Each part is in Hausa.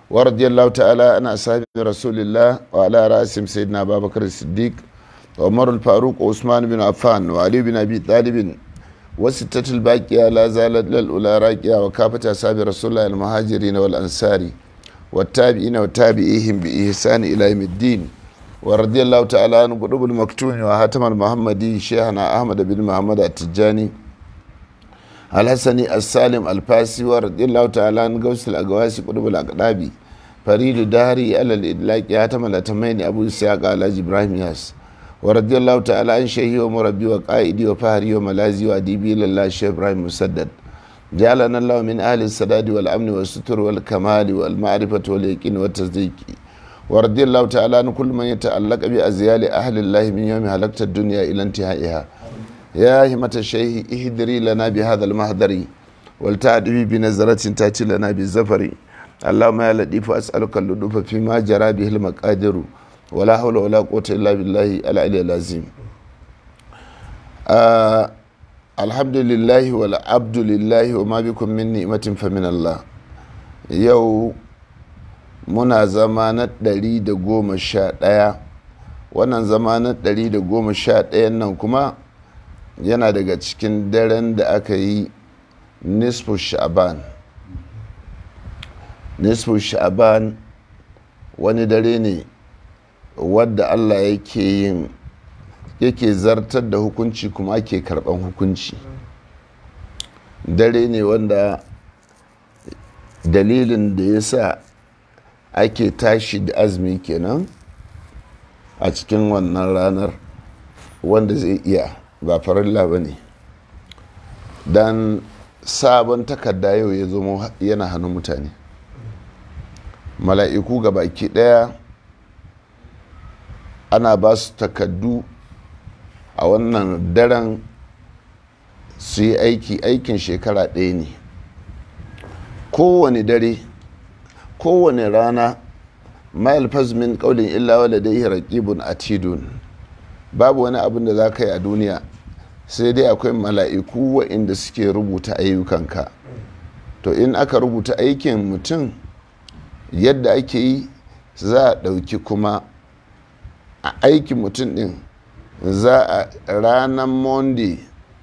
ورضي الله تعالى عن أصحاب رسول الله وعلى رأسهم سيدنا أبا بكر الصديق وعمر الفاروق وعثمان بن عفان وعلي بن أبي طالب وستة الباقية لا زالت للأولى راقية وكافة أصحاب رسول الله المهاجرين والأنصار والتابعين وتابعيهم بإحسان إلى يوم الدين ورضي الله تعالى عن قطب المكتوم وحاتم المحمدي شيخنا أحمد بن محمد التجاني الحسني السالم الفاسي ورضي الله تعالى عن غوث الأقواسي قطب الأقدابي فريد دهري على الإدلاك حاتم الأتمين أبو إسحاق على إبراهيم ياس ورضي الله تعالى عن شيخي ومربي وقائدي وفهري وملازي وأديبي لله الشيخ إبراهيم مسدد جعلنا الله من أهل السداد والأمن والستر والكمال والمعرفة واليقين والتصديق ورضي الله تعالى عن كل من يتعلق بأزيال أهل الله من يوم هلكت الدنيا إلى انتهائها يا همة الشيخ اهدري لنا بهذا المهدر ولتعدي بنظرة تأتي لنا بالزفر اللهم يا لطيف أسألك اللطف فيما جرى به المقادر ولا حول ولا قوة إلا بالله العلي العظيم الحمد لله والعبد لله وما بكم من نعمة فمن الله يو muna zama na 111 wannan zama na 111 nan kuma yana daga cikin daren da aka yi nisfu sha'ban wani dare ne wadda Allah yake zartar da hukunci kuma ake karban hukunci dare ne wanda dalilin da ya sa ake tashi da azumi kenan a cikin wannan ranar wanda zai iya ba farilla ba ne don sabon takarda yau ya zama yana hannun mutane mala'iku ga baki daya ana ba su takardu a wannan daren su yi aikin shekara ɗaya ne kowane dare kowane rana ma'alfaz min kaulin illa wala dai raqibun atidun babu wani abin da za ka yi a duniya sai dai akwai mala'iku waɗanda suke rubuta ayyukanka to in aka rubuta aikin mutum yadda ake yi za a ɗauki kuma a aikin mutum ɗin za a ranar monday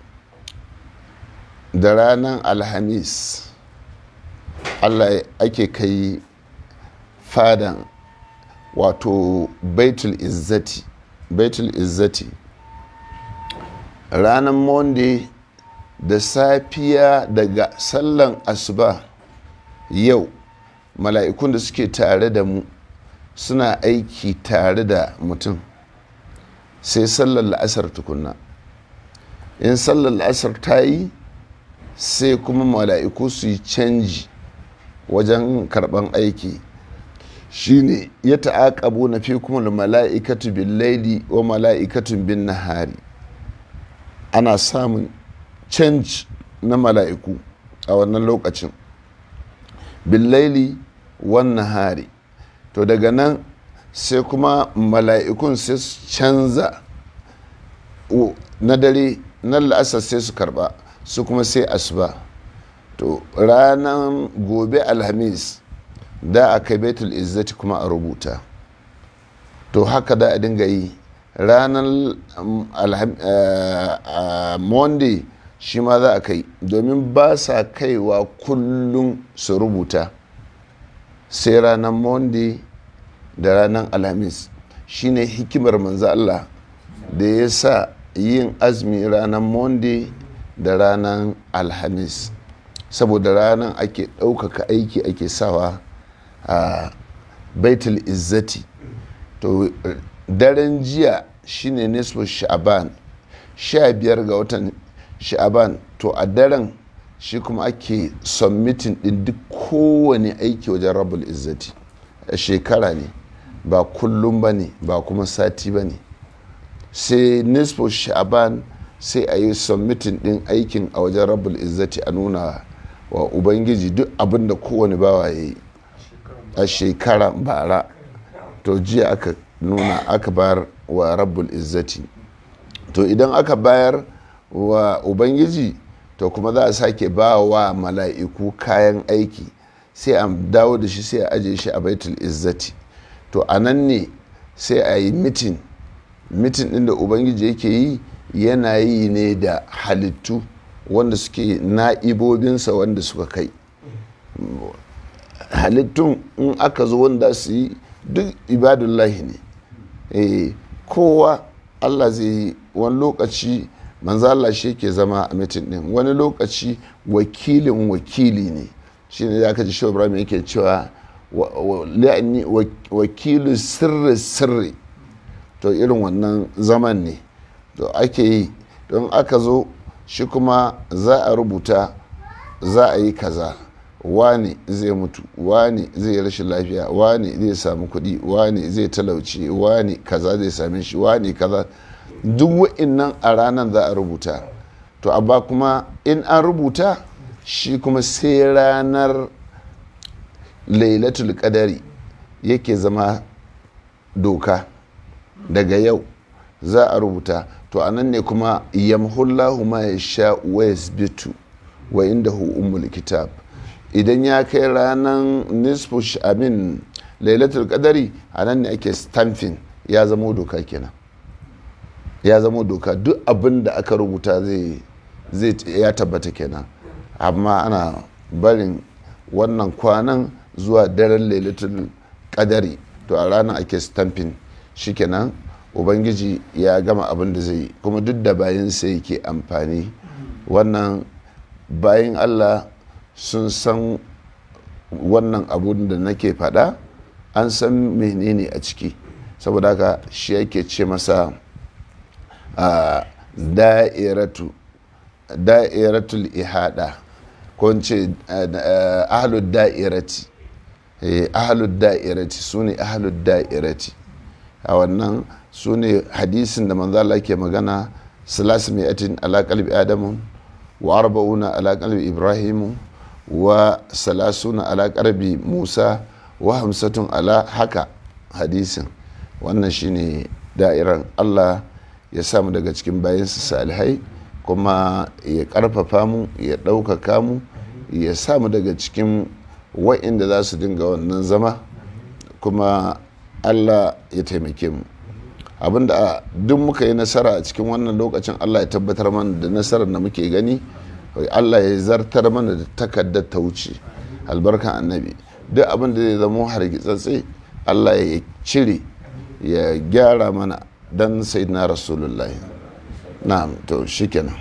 da ranar alhamis Allah ake kai fadan wato baitul izzati ranar monday da safiya daga sallan asuba yau mala'ikun da suke tare da mu suna aiki tare da mutum sai sallar la'asar tukunna in sallar la'asar ta yi sai kuma mala'iku su yi canji wajen karban aiki shine ya ta'aqabu na fi kuma mala'ikatu bil laili wa mala'ikatun bin nahari ana samun change na mala'iku a wannan lokacin bil laili wan nahari to daga nan sai kuma mala'ikun sai su canza na dare na la'asar sai su karba su kuma sai asuba to ranar gobe alhamis da aka baitul izzati kuma a rubuta to haka da a dinga yi ranar monday shi ma za a kai domin ba sa kaiwa kullum su rubuta sai ranar monday da ranar alhamis shine hikimar manzo Allah da ya sa yin azumi ranar monday da ranar alhamis saboda ranar ake ɗaukaka aiki ake sawa a baitul izzati to daren jiya shine nisfu sha'ban 15 ga watan sha'ban to a daren shi kuma ake submitting din duk kowane aiki wajen rabbul izzati a shekara ne ba kullum ba ne ba kuma sati ba ne sai nisfu sha'ban sai a yi submitting din aikin a wajen rabbul izzati a nuna wa ubangiji duk abin da kowane bawa ya yi a shekara bara to jiya aka nuna aka bayar wa rabbul izzati to idan aka bayar wa ubangiji to kuma za a sake ba wa mala'iku kayan aiki sai a dawo da shi sai a aje shi a baitul izzati. To a nan ne sai a yi mitin ɗin da ubangiji yake yi yana yi ne da halittu wanda suke na'ibobinsa wanda suka kai halittun. In aka zo wanda su yi duk ibadullahi ne, kowa Allah zai yi. Wani lokaci manzo Allah shi ke zama a mitin din, wani lokaci wakili ne. Shi ne aka ji Shehu Ibrahim yake cewa wakilu sirri. To irin wannan zaman ne to ake yi. Don aka zo shi kuma za a rubuta, za a yi kaza, wani zai mutu, wani zai rashin lafiya, wani zai samu kuɗi, wani zai talauci, wani kaza zai same shi, wani kaza. Duk wa'innan a ranar za a rubuta. To amma kuma in an rubuta shi kuma sai ranar lailatul qadari yake zama doka. Daga yau za a rubuta. To anan ne kuma yamhullahu ma yasha wa yasbitu wa indahu ummul kitab. Idan ya kai ranar nisfu amin lailatul qadari, anan ne ake stamping, ya zama doka kenan. Ya zama doka, duk abin da aka rubuta zai ya tabbata kenan. Amma ana barin wannan kwanan zuwa daren lailatul qadari, to a ranar ake stamping shikenan. Ubangiji ya gama abin da zai yi, kuma duk da bayan sai yake amfani. Wannan bayan Allah sun san wannan abun da nake faɗa, an san menene a ciki. Saboda haka shi yake ce masa da'iratul ihada, ko ce ahlud da'irati. Ahlud da'irati su ne ahlud da'irati. A wannan su ne hadisin da manzo Allah ke magana, salasmi'atin ala qalbi adamu wa arba'una ala qalbi ibrahimu wa salasuna ala qalbi musa wa hamsatun ala haka hadisin. Wannan shine da'iran Allah. Ya samu daga cikin bayansa salihai, kuma ya karfafa mu, ya ɗaukaka mu, ya samu daga cikin wa'inda za su dinga wannan zama, kuma Allah ya taimake mu. Abinda duk muka yi nasara a cikin wannan lokacin, Allah ya tabbatar mana da nasarar da muke gani. Allah ya zartar mana da takardar ta wuce albarkan annabi. Duk abin da zai zama hargitsatse, Allah ya cire, ya gyara mana dan sayyidina rasulullahi. Na'am, to shikenan.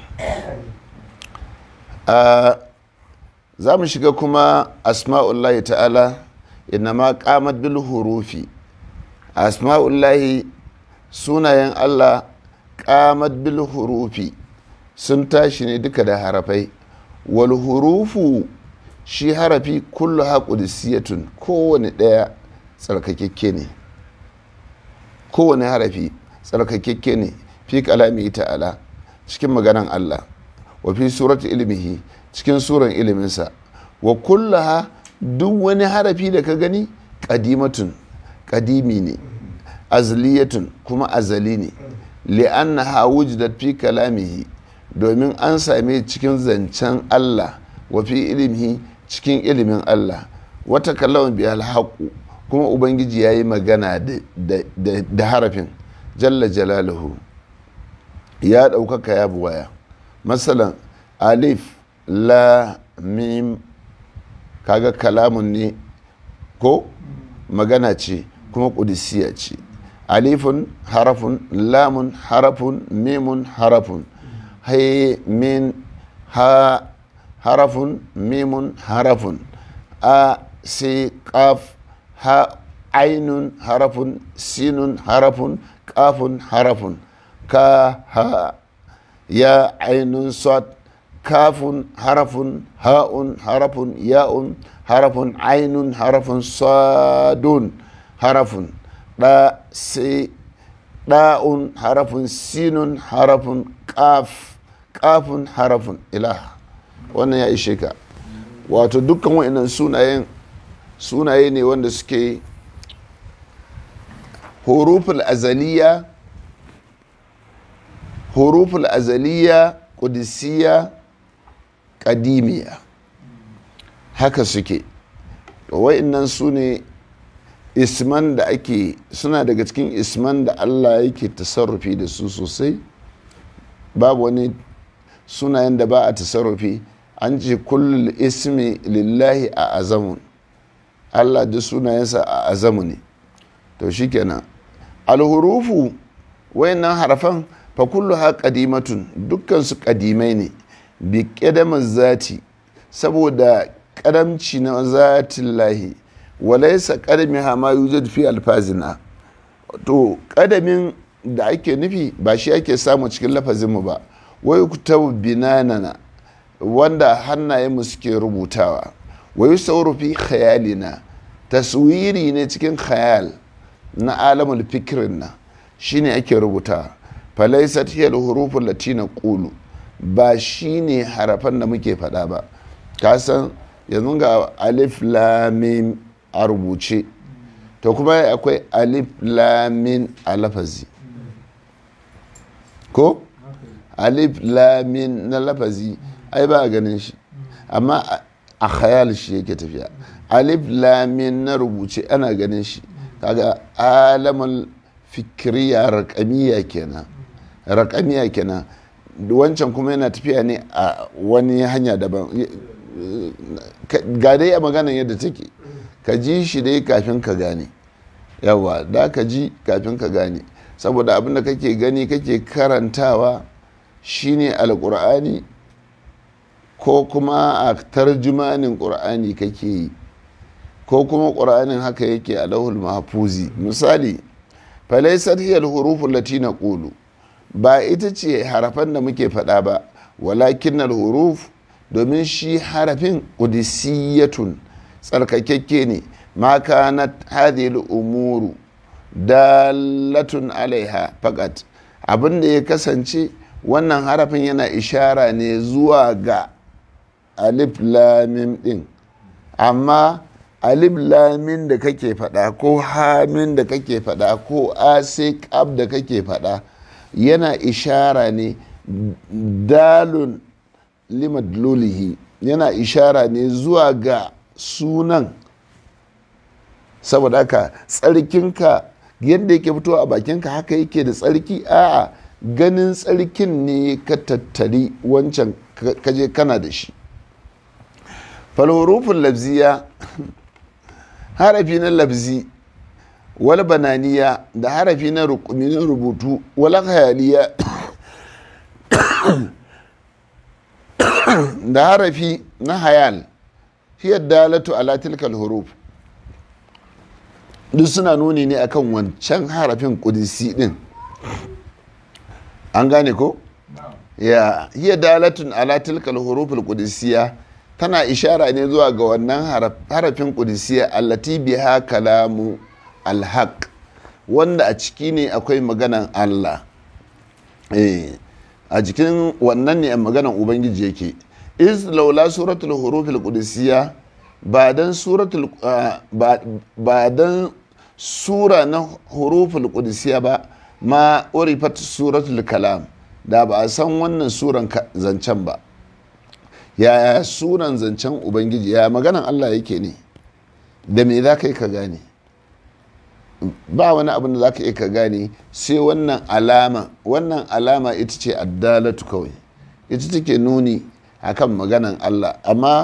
Za mu shiga kuma asma'ullahi ta'ala, inama qamat bil hurufi. Asma'ullahi, sunayen Allah, qamat bil hurufi, sun tashi ne duka da harafai. Wal hurufu, shi harafi kullu qudusiyatun, kowane ɗaya tsarkakekke ne. Kowane harafi tsarkakekke ne fi kalami ta'ala, cikin maganan Allah, wa fi surati ilmihi, cikin suran iliminsa. Wa kullaha, duk wani harafi da ka gani, qadimatun, qadimi ne, azliyatun, kuma azali ne. Li'annaha wujidat fi kalamihi, domin an same cikin zancen Allah, wa fi ilmihi, cikin ilimin Allah. Wata kallawan bi alhaqu, kuma ubangiji ya yi magana da harafin jalla jalaluhu, ya ɗaukaka ya buwaya. Masalan alif la mim, kaga kalamun ne ko magana ce, kuma ƙudisiya ce. Alifun harafun, lamun harafun, mimun harafun, hai min ha harafun, mimun harafun, a sai qaf ha ainun harafun, sinun harafun, kafun harafun, ka ha ya ainun sad, kafun harafun, ha'un harafun, ya'un harafun, ainun harafun, sadun harafun, da sai da'un harafun, sinun harafun, kafun harafun, ilah. Wannan ya ishe ka. Wato dukkan wa'annan sunaye ne wanda suke huruful azaliya, qudusiyya, qadimiyya, haka suke. wa'innan su ne isman da ake suna daga cikin isman da Allah yake tasarrufi da su sosai. Babu wani sunayen da ba a tasarrufi. An ce kullum ismi lillahi a azamun, Allah da sunayensa a azamu ne. To shikenan alhurufu wayannan harafan fa kullu ha qadimatun, dukkan su qadimai ne bi qadamaz zati, saboda kadamci na zatin lahi, walaysa qadamiha ma yujad fi alfazina. to kadamin da ake nufi ba shi ake samu cikin lafazinmu ba, wai kutabu binanana wanda hannayenmu suke rubutawa, wai sauru fi khayalina, taswiri ne cikin khayal na alamul fikirin na shine ake rubuta. falaisat hiya al-huruful lati naqulu, ba shine harafan da muke faɗa ba. ka san yanzu ga alif lam mim a rubuce, to kuma akwai alif lam mim a lafazi ko alif lam mim na lafazi ai ba a ganin shi, amma a khayal shi yake tafiya. alif lam mim na rubuce ana ganin shi, kaga alamul fikriya raqamiyya kenan, raqamiyya kenan. wancan kuma yana tafiya ne a wani hanya daban. ga dai a maganan yadda take, ka ji shi dai kafin ka gane. yawa da ka ji kafin ka gane, saboda abin da kake gani kake karantawa shine alkur'ani, ko kuma a tarjumanin ƙur'ani kake yi, ko kuma ƙur'anin haka yake a lahul mahfuzi. misali falaisat hiya al-hurufu allati naqulu, ba ita ce harafan da muke faɗa ba, walakin al-huruf, domin shi harafin qudusiyatun, tsarkakekke ne. ma kanat hadhihi al-umuru dalatun alaiha faqat, abin da ya kasance wannan harafin yana ishara ne zuwa ga alif lam din, amma alif lamin da kake faɗa ko hamin da kake faɗa ko asiqab da kake faɗa yana ishara ne dalun limadlulihi, yana ishara ne zuwa ga sunan. saboda haka tsarkinka yadda yake fitowa a bakinka haka yake da tsarki, a ganin tsarkin ne ka tattari wancan kaje kana da shi. falhurufin labziya, harafi na labzi, wal bananiya, da harafi na rubutu, wal khayaliya da harafi na hayal, hiya dalatu ala tilkal huruf, duk suna nuni ne akan wancan harafin kudusi din. an gane ko? ya hiya dalatun ala tilkal huruful qudusiyya, tana ishara ne zuwa ga wannan harafin qudusiyya allati biha kalamu alhaq, wanda a ciki ne akwai maganan Allah. a cikin wannan ne maganan ubangiji yake. iz laula suratul hurufil qudusiyya, ba dan sura na huruful qudusiyya ba, ma urifat suratul kalam, da ba a san wannan suran zancen ba. yaya suran zancen ubangiji, ya maganan Allah yake ne, da me za ka yi ka gane? ba wani abin da za ka yi ka gane sai wannan alama. wannan alama ita ce addalatu kawai, ita take nuni akan maganan Allah. amma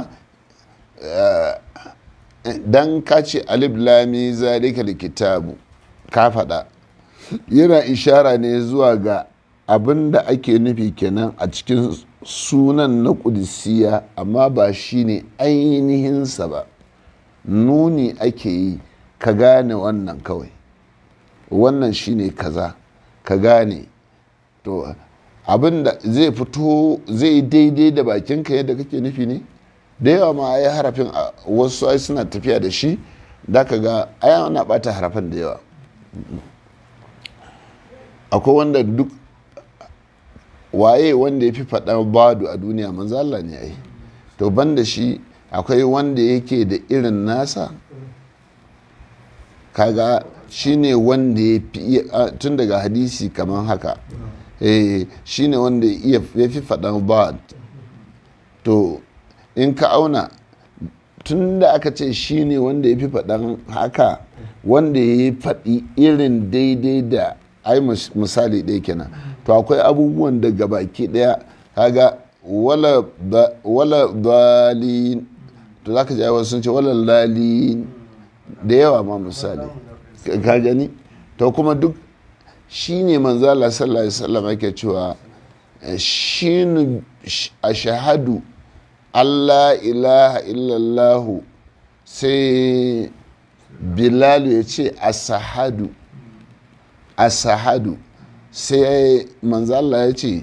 dan ka ce alif lami zalika likitabu ka faɗa, yana ishara ne zuwa ga abin da ake nufi kenan a cikin sunan na ƙudusiyya, amma ba shi ne ainihinsa ba. nuni ake yi ka gane wannan kawai, wannan shi ne kaza ka gane. to abin da zai fito zai daidai da bakinka yadda kake nufi ne. da yawa ma ai harafin wasu ai suna tafiya da shi, da ka ga ai ana bata harafin da yawa. akwai wanda duk waye wanda ya fi faɗa badu a duniya, manzo Allah ne ai. to ban da shi akwai wanda yake da irin nasa, kaga shine wanda ya fi tun daga hadisi kamar haka. shine wanda ya fi faɗa bad. to in ka auna, tun da aka ce shi ne wanda ya fi faɗan haka, wanda ya faɗi irin daidai da ai misali ɗaya kenan, to akwai abubuwan da gabaki ɗaya kaga wala dalin, to za ka ji wasu sun ce wala lalin da yawa ma misali ka gani, to kuma duk shi ne manzala sallallahu alaihi wasallam yake cewa shinu ashhadu Allah ilaha illallahu, sai Bilalu ya ce asahadu, sai manzala ya ce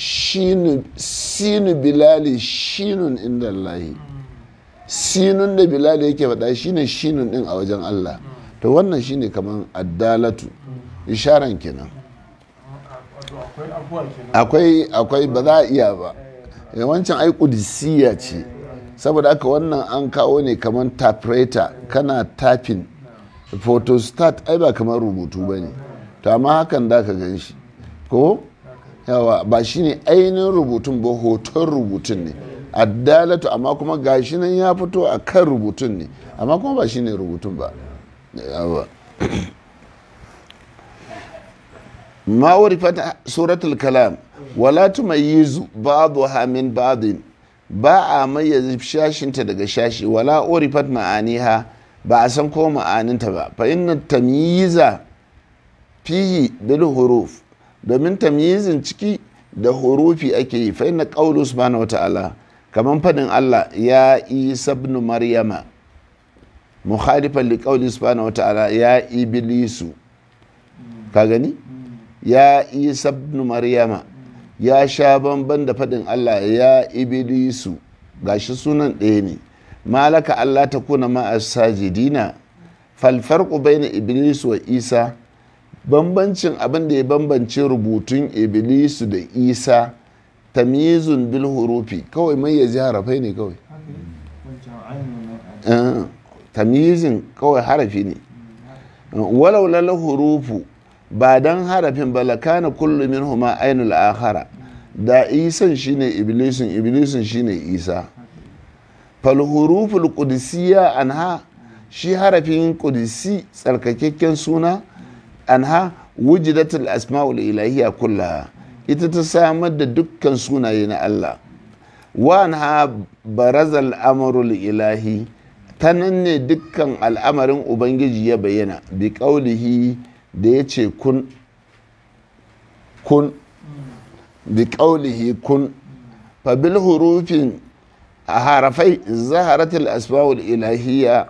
sinu Bilali shinun inda Allahi, sinun da Bilali yake faɗa shine shinun ɗin a wajen Allah. To wannan shine kamar addalatu isharan kenan. Akwai ba za a iya ba, wancan ai kudisiya ce, saboda haka wannan an kawo ne kamar typewriter, kana typing, photostat ai ba kamar rubutu ba ne, to amma hakan da ka gan shi ko yawa ba shine ainihin rubutun ba, hoton rubutun ne addalatu, amma kuma gashi nan ya fito a kan rubutun ne, amma kuma ba shine rubutun ba. yawa ma warifat suratul kalam wala tumayyizu ba'daha min ba'din, ba a mayyaza shashinta daga shashi, wala urifat ma'aniha, ba a san ko ma'aninta ba, fa inna tamyiza fihi bil huruf, domin tamyizin ciki da hurufi ake yi. Fa inna qawlu subhanahu wata'ala, kaman fadin Allah ya Isa ibn Maryama, mukhalifan li qawli subhanahu wata'ala ya iblisu, ka gani ya Isa ibn Maryama ya sha bamban da fadin Allah ya iblisu, gashi sunan ɗaya ne. malaka Allah ta kuna ma'a sajidina, fal farqu bayna iblis wa Isa, bambancin abin da ya bambance rubutun iblisu da Isa tamyizun bil hurufi, kawai mai yaji harafai ne kawai, tamyizin kawai harafi ne. walau lal hurufu, ba dan harafin ba lakana kullu minhuma ainul akhara, da Isan shine iblisun, iblisun shine Isa. fal huruful qudusiyya anha, shi harafin qudsi tsarkakakken suna, anha wujidatul asma'ul ilahiyya kullaha, ita ta samar da dukkan sunaye na Allah. wa anha barazal amrul ilahi, ta nan ne dukkan al'amarin ubangiji ya bayyana, bi qaulihi da ya ce kun bi qaulihi kun, fa bil hurufin a harafai zaharatul asma'ul ilahiyya,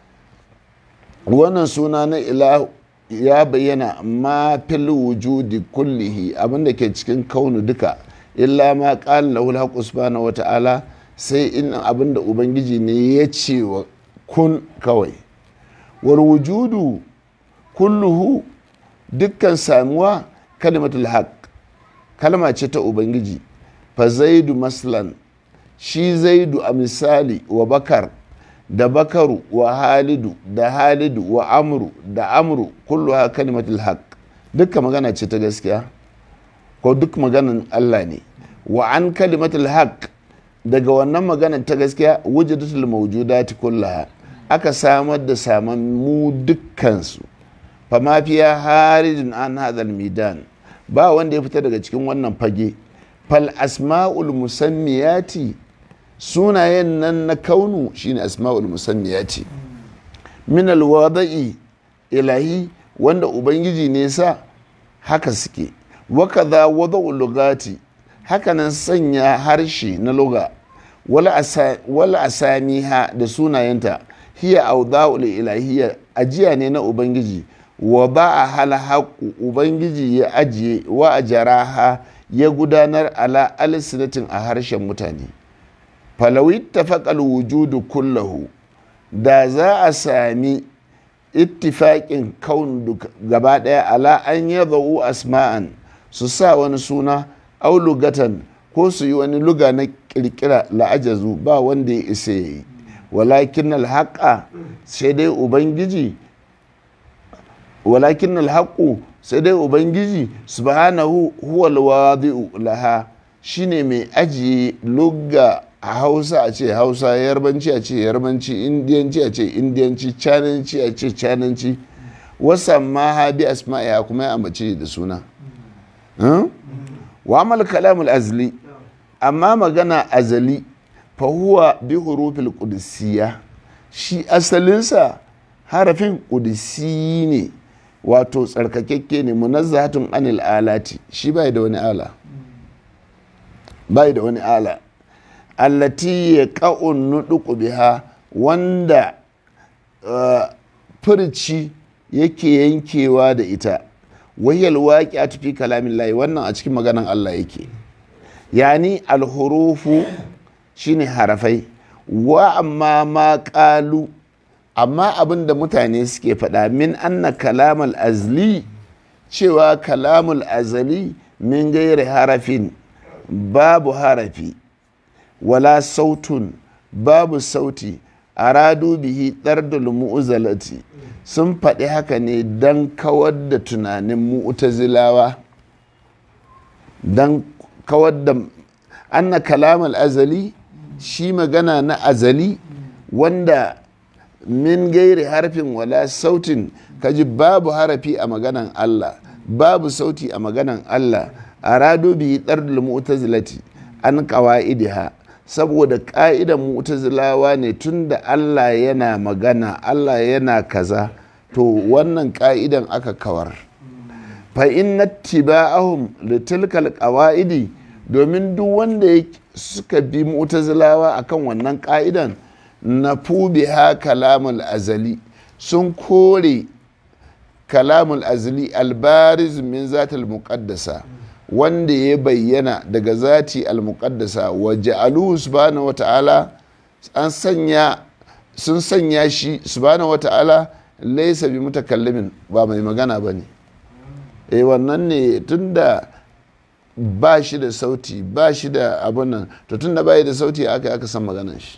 wannan suna na ilahu ya bayyana ma fil wujudi kullihi, abinda ke cikin kaunu duka, illa ma qala lahu al-haqq subhanahu wata'ala, sai in abinda ubangiji ne ya ce wa kun kawai. wal wujudu kulluhu, dukkan samuwa kalimatul haqq, kalma ce ta ubangiji. fa zaidu maslan, shi zaidu a misali, wa bakar da bakaru, wa halidu da halidu, wa amru da amru, kullu ha kalimatul haq, dukkan magana ce ta gaskiya ko duk maganan Allah ne. wa an kalimatul haq, daga wannan magana ta gaskiya wujudatul mawjudati kullaha, aka samar da samammu dukkansu. fa ma fiya harijin an hadal midan, ba wanda ya fita daga cikin wannan fage. fal asma'ul musammiyati, sunayen nan na kaunu shine asma'ul musanniyati, min alwada'i ilahi, wanda ubangiji ne sa haka suke. wa kaza wada'ul lugati, haka nan sanya harshe na lugha, wala asamiha da sunayenta, hiya awda'ul ilahiyya, ajiya ne na ubangiji. wa ba'a hal haqu, ubangiji ya ajiye, wa ajaraha, ya gudanar ala alsinatin a harshen mutane. falawi tafaqal wujudu kullahu, da za a sami ittifaƙin kaun gaba ɗaya ala an yadau asma'an, su sa wani suna, au lugatan, ko su yi wani luga na ƙirƙira, la'ajazu, ba wanda ya isa yi. walakin alhaqa, sai dai ubangiji, walakin alhaqu, sai dai ubangiji subhanahu huwal wadi'u laha, shine mai ajiye lugga a hausa a ce hausa, yarbanci a ce yarbanci, indiyanci a ce indiyanci, cananci a ce cananci, wasan ma habi asma'iha kuma ya ambace da suna. Wa amal kalamul azli, amma magana azali fa huwa bi hurufil qudusiyya, shi asalinsa harafin qudsi ne, wato tsarkakekke ne, munazzahatun anil alati, shi bai da wani ala, bai da wani ala, allati yaqa'un nuduqu biha, wanda furci yake yankewa da ita, wahiyal waqi'atu fi kalamin lahi, wannan a cikin maganan Allah yake, yani alhurufu shine harafai, wa amma ma qalu, amma abin da mutane suke faɗa min anna kalamul azli, cewa kalamul azali min gairi harafin, babu harafi, wala sautun, babu sauti, aradu bihi ɗardul mu'uzalati, sun faɗi haka ne don kawar da tunanin mu'tazilawa, don kawar da anna kalamul azali, shi magana na azali wanda min gairi harfin wala sautin, kaji babu harafi a maganan Allah, babu sauti a maganan Allah, arado bihi ɗardul mu'tazilati an qawaidiha, saboda ƙa'idan mu'tazilawa ne, tunda Allah yana magana, Allah yana kaza, to wannan ƙa'idan aka kawar. Fa inna tiba'ahum litilkal qawaidi, domin duk wanda suka bi mu'tazilawa akan wannan ƙa'idan, nafu biha kalamul azali, sun kore kalamul azali albariz min zatil muqaddasa, wanda ya bayyana daga zati al-muqaddasa, wa ja'aluhu subhanahu wa ta'ala, sun sanya shi subhanahu wa ta'ala laysa bi mutakallimin, ba mai magana bane. Wannan ne, tunda ba shi da sauti, ba shi da abun nan, to tunda ba da sauti aka san maganan shi.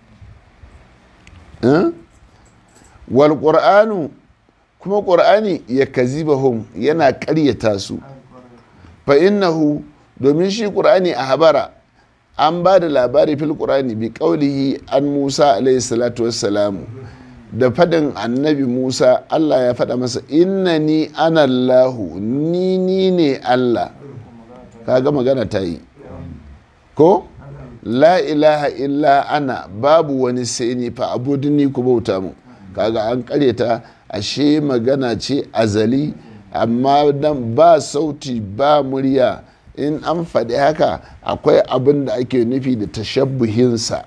Wal qur'anu, kuma qur'ani ya kazibahum, yana ƙaryata su. Fa innahu, domin shi qur'ani a habara, an ba da labari fil qur'ani bi qaulihi an Musa alayhi salatu wassalamu, da fadin annabi Musa, Allah ya faɗa masa innani ana Allahu, ni ne Allah. Kaga magana ta yi ko, la ilaha illa ana, babu wani sai ni, fa abudni, ku bauta mu. Kaga an karyata, ashe magana ce azali, amma dan ba sauti ba murya, in an faɗi haka akwai abin da ake nufi da tashabbuhinsa.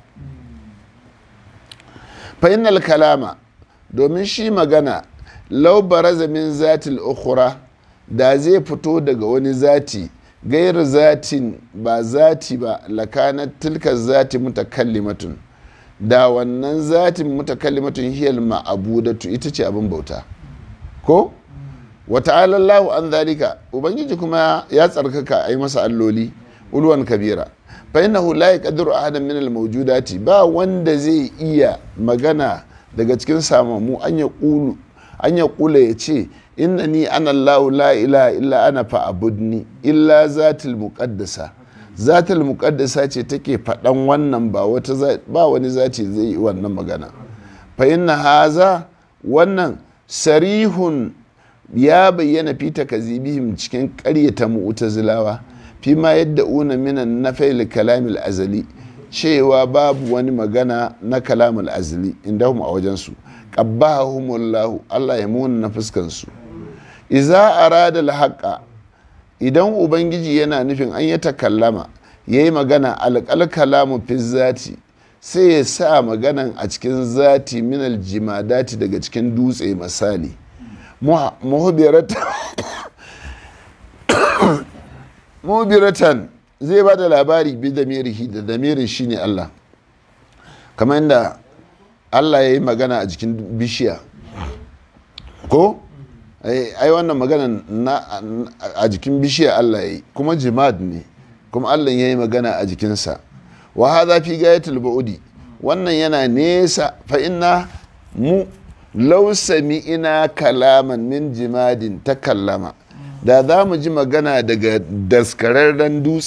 Fa innal kalama, domin shi magana, law baraza min zatil ukhra, da zai fito daga wani zati, gairu zatin, ba zati ba, lakanat tilka zati mutakallimatun, da wannan zatin mutakallimatun hiyal ma'abudatu, ita ce abin bauta ko. Wa ta'ala Allahu an zalika, ubangiji kuma ya tsarkaka a yi masa alloli ulwan kabira. Fa innahu la yaqdiru ahadan min al mawjudati, ba wanda zai iya magana daga cikin samamu an ya kula ya ce innani ana Allahu la ilaha illa ana fa'budni, illa zatil muqaddasa, zatil muqaddasa ce take faɗan wannan, ba wani zati zai yi wannan magana. Fa inna haza, wannan sarihun, ya bayyana fi takazibihim, cikin ƙaryata mu'tazilawa, fi ma yadda una minan nafil kalamil azali, cewa babu wani magana na kalamul azali indahum a wajensu. Qabbahumullahu, Allah ya muna na fuskansu. Iza arada al-haqqa, idan ubangiji yana nufin an ya takallama, yayi magana, alqal kalamu fi zati, sai ya sa maganan a cikin zati, minal jimadati, daga cikin dutse misali, muhbiratan, zai ba da labari bi damirihi, da damirin shi ne Allah, kamar yadda Allah ya yi magana a jikin bishiya ko, ai wannan magana a jikin bishiya Allah ya yi, kuma jimad ne, kuma Allah ya yi magana a jikinsa. Wa hadha fi gayatul bu'di, wannan yana nesa. Fa inna mu law sami'ina kalaman min jimadin takallama, da za mu ji magana daga daskararren dutse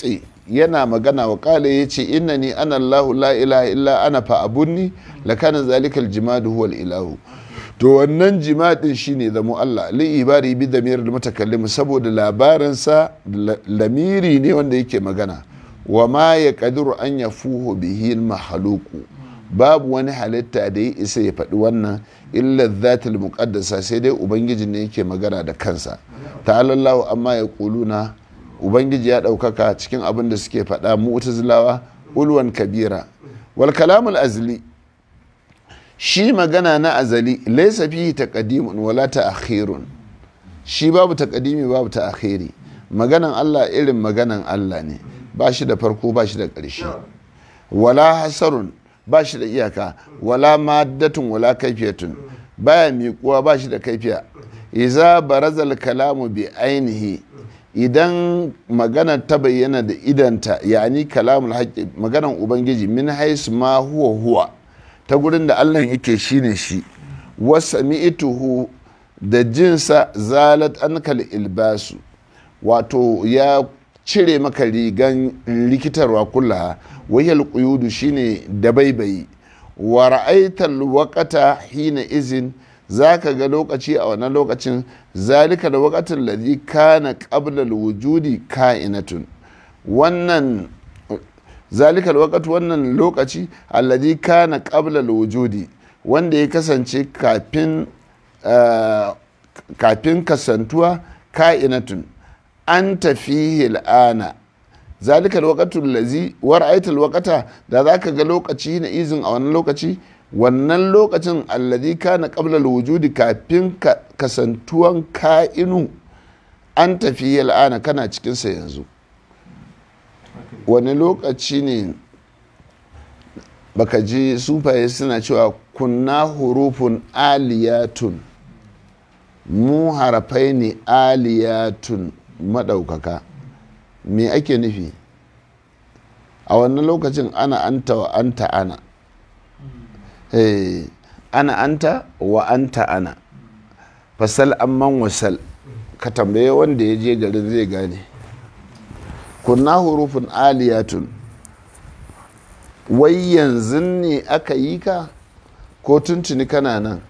yana magana wa kala yace innani ana Allahu la ilaha illa ana fa'budni lakana zalikal jimadu huwal ilahu. To wannan jimadin shine zamo Allah li ibari bi damir da mutakallim saboda labarinsa lamiri ne wanda yake magana. Wa ma ya kadiru an yafuhu bihi mahaluku, babu wani halitta da ya isa ya faɗi wannan illa zatul muqaddasa, sai dai ubangiji ne yake magana da kansa. Ta'ala Allahu amma ya kuluna, ubangiji ya ɗaukaka cikin abin da suke faɗa mu'tazilawa ulwan kabira. Wal kalamul azli, shi magana na azali laysa fihi taqdimun wala ta'khirun, shi babu taqdimi babu ta'khiri. Maganan Allah irin maganan Allah ne, ba shi da farko ba shi da ƙarshe. Wala hasarun, ba shi da iyaka. Wala maddatun wala kaifiyatun, baya miƙuwa ba shi da kaifiya. Iza barazal kalamu bi ainihi, idan magana ta bayyana da idanta, yani kalamul haqqi, maganan ubangiji min haisu ma huwa ta gurin da Allah yake shine shi. Wasami'tuhu, da jinsa zalat ankal ilbasu, wato ya cire maka rigan likitarwa kullaha. Wahiyal quyudu shine dabaibayi. Wa ra'aital waqata hina izin, zaka ga lokaci a wannan lokacin. Zalika da waqatul ladhi kana qabla alwujudi ka'inatun, wannan zalika alwaqtu, wannan lokaci alladhi kana qabla alwujudi, wanda ya kasance kafin kasantuwa, ka'inatun anta fihi al'ana. zalika alwaqtu allazi wa ra'aita alwaqta, da zaka ga lokaci na izin a wannan lokaci, wannan lokacin alladhi kana qabla alwujudi, kafin kasantuwan ka'inu, an tafi al'ana, kana cikin sa yanzu. wani lokaci ne baka ji sufaye suna cewa kunna hurufun aliyatun, mu harafai ne aliyatun madaukaka? Me ake nufi a wannan lokacin? ana anta wa anta ana, ana anta wa anta ana. Fasal amman wasal, ka tambaye wanda ya je garin zai gane. Kunna hurufun aliyatun, wai yanzu ne aka yi ka ko tuntuni kana nan?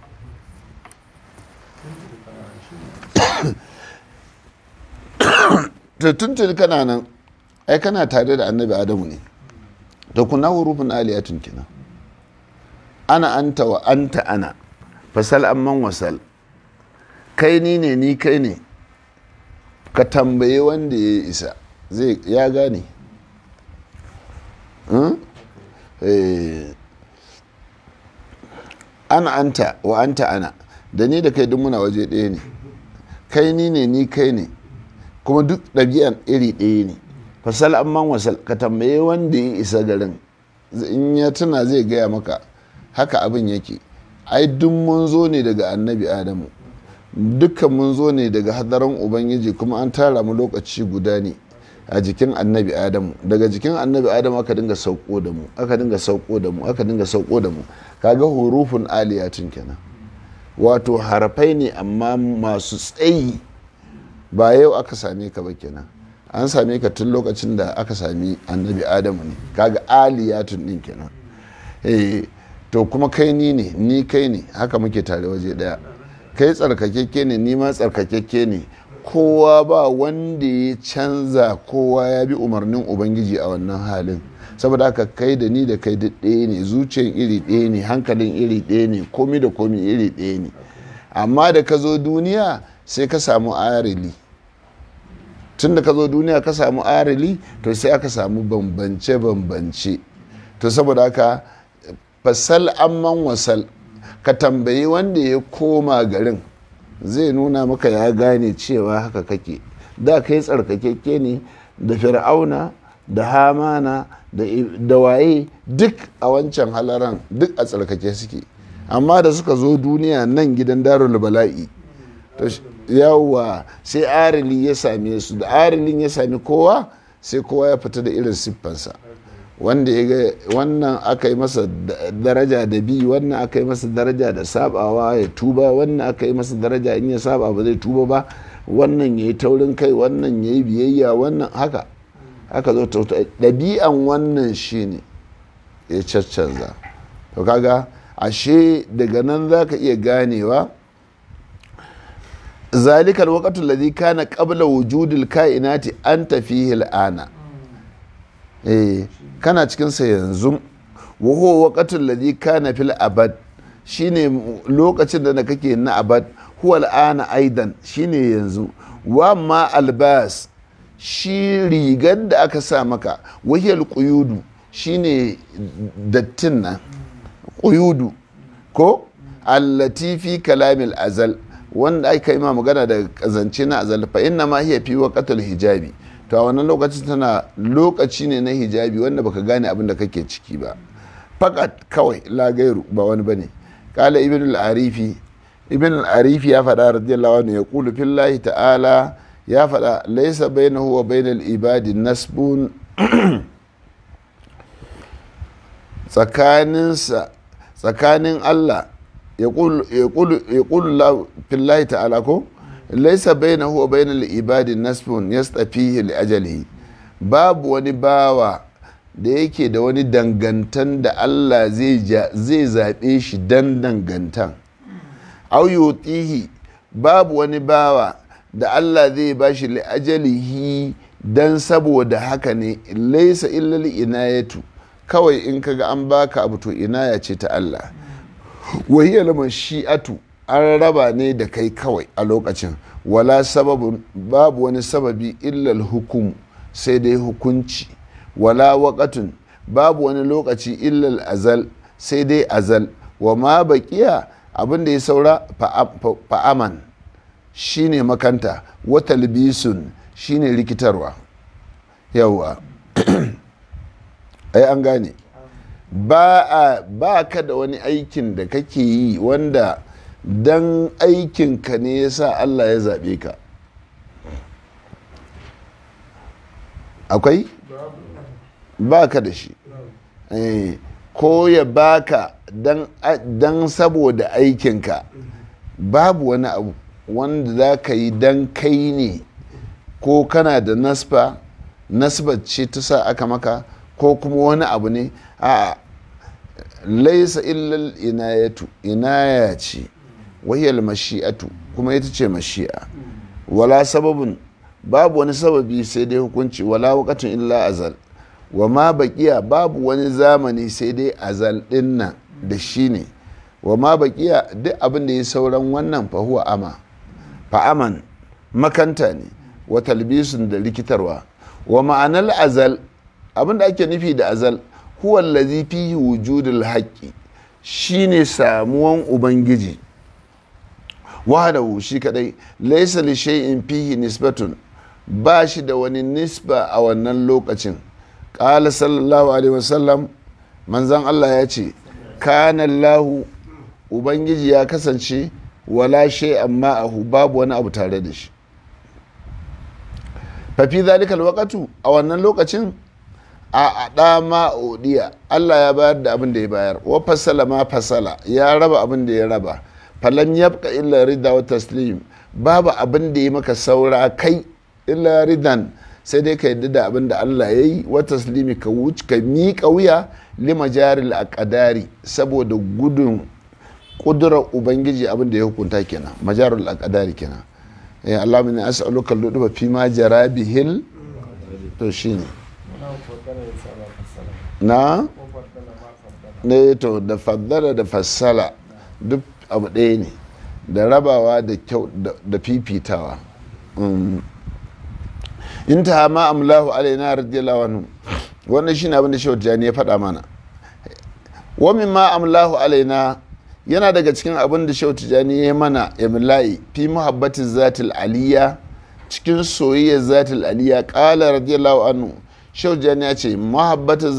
da tuntuni kana nan, ai kana tare da annabi adamu ne. da kunna hurufun aliyatun kina. ana anta wa anta ana, fasal amman wasal, kai ni ne ni kai ne, ka tambaye wanda ya isa zai ya gane. ana anta wa anta ana, da ni da kai duk muna waje ɗaya ne. kai ni ne ni kai ne, kuma duk ɗabi'an iri ɗaya ne. fasal amman wasal, ka tambaye wanda ya isa garin, in ya tuna zai gaya maka haka abin yake. ai duk mun zo ne daga annabi adamu, dukkan mun zo ne daga hadarin ubangiji, kuma an tara mu lokaci guda ne a jikin annabi adamu. daga jikin annabi adamu aka dinga sauko da mu, aka dinga sauko da mu, aka dinga sauko da mu. kaga hurufun aliyatun kenan, wato harafai ne amma masu tsayi. ba yau aka same ka ba kenan, an same ka tun lokacin da aka sami annabi adamu ne. kaga aliyatun din kenan. to kuma kai ni ne ni kai ne, haka muke tare waje daya. kai tsarkakekke ne, ni ma tsarkakekke ne. kowa ba wanda ya canza, kowa ya bi umarnin ubangiji a wannan halin. saboda haka kai da ni da kai duk ɗaya ne, zuciyan iri ɗaya ne, hankalin iri ɗaya ne, komi da komi iri ɗaya ne. amma da ka zo duniya sai ka samu arili. tun da ka zo duniya ka samu arili, to sai aka samu bambance-bambance. to saboda haka fasal amman wasal, ka tambayi wanda ya koma garin, zai nuna maka ya gane cewa haka kake. da kai tsarkakekke ne, da fir'auna da hamana da waye duk a wancan halaran duk a tsarkake suke. amma da suka zo duniya nan gidan darul bala'i, yawwa sai arili ya same su. da arilin ya sami kowa, sai kowa ya fita da irin siffansa. wanda ya ga wannan aka yi masa daraja da bi, wannan aka yi masa daraja da sabawa ya tuba, wannan aka yi masa daraja in ya saba ba zai tuba ba, wannan ya yi taurin kai, wannan ya yi biyayya, wannan haka. aka zo ta ɗabi'an wannan shine ya caccanza. To kaga ashe daga nan za ka iya ganewa zalikal waqtul ladhi kana qabla wujudil kainati anta fihi al'ana. Kana cikin sa yanzu, wa huwa waqtul ladhi kana fil abad, shine lokacin da kake na abad, huwa al'ana aidan, shine yanzu. Wa ma albas, shi rigar da aka sa maka, wahiyal quyudu, shine dattin nan quyudu ko allati fi kalamil azal, wanda aka yi ma magana da kazance na azal, fa inna ma hiya fi waqtul hijabi. To a wannan lokacin tana lokaci ne na hijabi wanda baka gane abin da kake ciki ba, fakat kawai la gairu, ba wani bane. Kala ibn al-arifi, ibn al-arifi ya faɗa radiyallahu anhu, ya qulu fillahi ta'ala, ya faɗa laysa bainahu wa bainal ibadi nasbun tsakanin Allah, ya qulu fillahi ta'ala ko laisa bainahu wa bainal ibadi nasbun yastafihi li ajalihi, babu wani bawa da yake da wani dangantan da Allah zai zaɓe shi dan dangantan. Au yutihi, babu wani bawa da Allah zai bashi li ajalihi dan saboda haka ne. Laisa illa li inayatu, kawai in kaga an baka abu to inaya ce ta Allah. Wa hiya shi'atu, an raba ne da kai kawai a lokacin. Wala sababun, babu wani sababi illal hukum, sai dai hukunci. Wala waqatun, babu wani lokaci illal azal, sai dai azal. Wa ma baqiya, abin da ya saura fa'aman, shine makanta. Wa talbisun, shine rikitarwa. Yawa ai an gane, ba ka da wani aikin da kake yi wanda dan aikinka ne ya sa Allah ya zaɓe ka. Akwai? Ba ka da shi. Ko ya baka dan saboda aikinka, babu wani abu wanda za ka yi dan kai ne, ko kana da nasba ce ta sa aka maka, ko kuma wani abu ne. A laisa illal inayatu, inaya ce. Wahiyar mashi'atu, kuma ita ce mashi'a. Wala sababin, babu wani sababi sai dai hukunci. Wala waqatun illa azal. Wa ma baqiya, babu wani zamani sai dai azal din nan da shi ne. Wa ma baqiya, duk abin da ya sauran wannan fa huwa ama, fa'aman makanta ne. Wa talbisun da rikitarwa. Wa ma'anar azal, abin da ake nufi da azal, huwa allazi fihi wujudul haqqi, shine samuwan ubangiji. Wahdahu, shi kadai. Laysa li shay'in fihi nisbatun, ba shi da wani nisba a wannan lokacin. Qala sallallahu alaihi wasallam, manzan Allah ya ce, kana Allahu, ubangiji ya kasance, wala shay'an ma'ahu, babu wani abu tare da shi. Fa fi zalika alwaqtu, a wannan lokacin, a dama odiya, Allah ya bayar da abin da ya bayar. Wa fasala ma fasala, ya raba abin da ya raba. Falam yabqa illa rida wa taslim, babu abin da ya maka saura kai illa ridan, sai dai ka yadda da abin da Allah ya yi. Wa taslimi, ka wuce ka miƙa wuya lima jaril aqdari, saboda gudun kudurar ubangiji abin da ya hukunta kenan, majarul aqdari kenan. Allahumma inni as'aluka al-lutfa fi ma jara bihil, to shine na ne, to da faddala da fassala duk abu ɗaya ne, da rabawa da kyau da fifitawa. In ta ma amlahu alaina radiyallahu anhu, wannan shine abin da Shehu Tijjani ya faɗa mana. Wa min ma amlahu alaina, yana daga cikin abin da Shehu Tijjani ya mana imla'i fi muhabbatin zatil aliyya, cikin soyayyar zatil aliyya. Qala radiyallahu anhu, Shehu Tijjani ya ce muhabbatin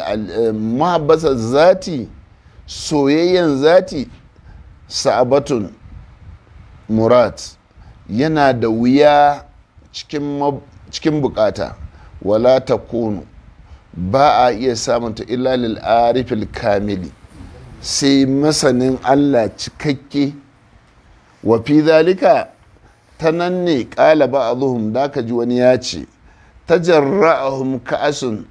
zati, soyayyan zati, sa'abatun murad, yana da wuya cikin bukata. Wala takunu, ba a iya samunta illa lil arifil kamili, sai masanin Allah cikakke. Wa fi zalika, ta nan ne ƙala ba'dhum, da ka ji wani ya ce, tajarra'ahum ka'asun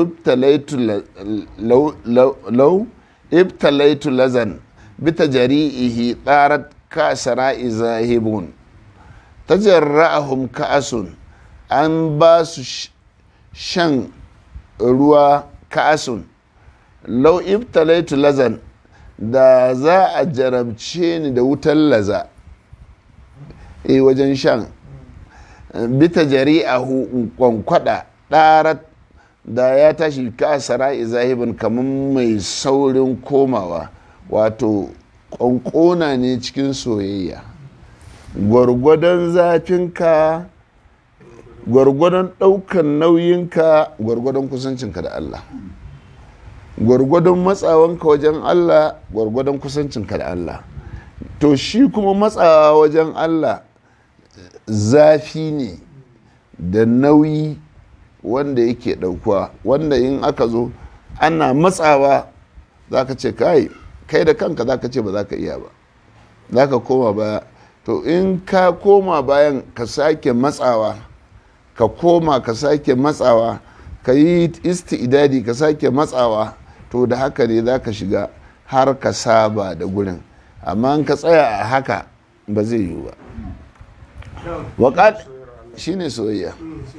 law ibtalaitu lazan bitajari'ihi tarat kasara'i zahibun. Tajarra'ahum ka'asun, an ba su shan ruwa ka'asun, law ibtalaitu lazan, da za a jarabce ni da wutar laza wajen shan, bita jari'ahu kwankwada ɗarat, da ya tashi kasara izahibin kamar mai saurin komawa, wato ƙwanƙona ne cikin soyayya. Gwargwadon zafinka, gwargwadon ɗaukan nauyinka, gwargwadon kusancinka da Allah. Gwargwadon matsawanka wajen Allah, gwargwadon kusancinka da Allah. To shi kuma matsawa wajen Allah zafi ne da nauyi wanda yake ɗaukuwa, wanda in aka zo ana matsawa za ka ce kai da kanka za ka ce ba za ka iya ba, za ka koma baya. To in ka koma bayan ka sake matsawa, ka koma ka sake matsawa, ka yi isti'idadi ka sake matsawa, to da haka ne za ka shiga har ka saba da gurin. Amma in ka tsaya a haka ba zai yiwu ba. Waƙad shi ne soyayya.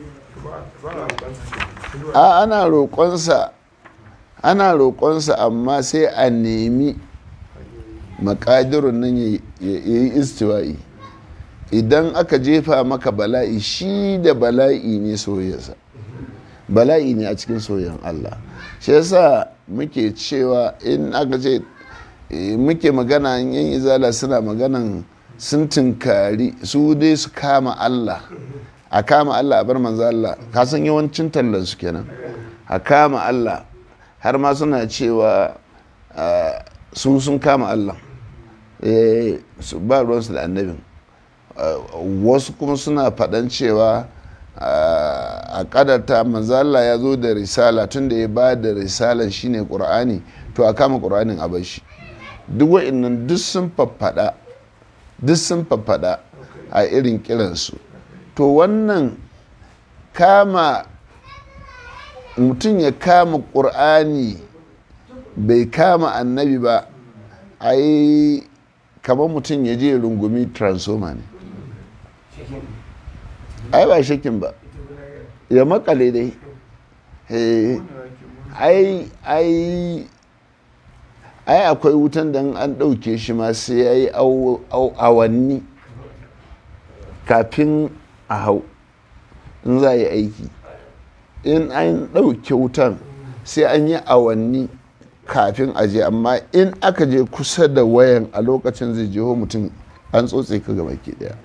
Ana roƙonsa amma sai a nemi makadirun nan ya yi istiwa'i. Idan aka jefa maka bala'i, shi da bala'i ne soyayyarsa, bala'i ne a cikin soyayyan Allah. Shi yasa muke cewa in aka ce muke magana, yan izala suna maganan sun tinkari su dai su kama Allah, a kama Allah a bar manzo Allah. Ka san yawancin tallan su kenan, a kama Allah, har ma suna cewa su sun kama Allah, su ba ruwansu da annabin. Wasu kuma suna faɗan cewa a ƙadarta manzo Allah ya zo da risala, tun da ya ba da risalan shine ƙur'ani, to a kama ƙur'anin a bashi. Duk wa'innan duk sun faffaɗa a irin kiransu. To wannan kama mutum ya kama ƙur'ani bai kama annabi ba, ai kamar mutum ya je rungumi transformer ne, ai ba shakin ba, ya makale dai. Ai akwai wutan da an ɗauke shi ma sai ya yi awanni kafin a hau in za a yi aiki. In an ɗauke wutan sai an yi awanni kafin a je, amma in aka je kusa da wayan a lokacin zai jeho mutum, an tsotse ka gaba ke daya.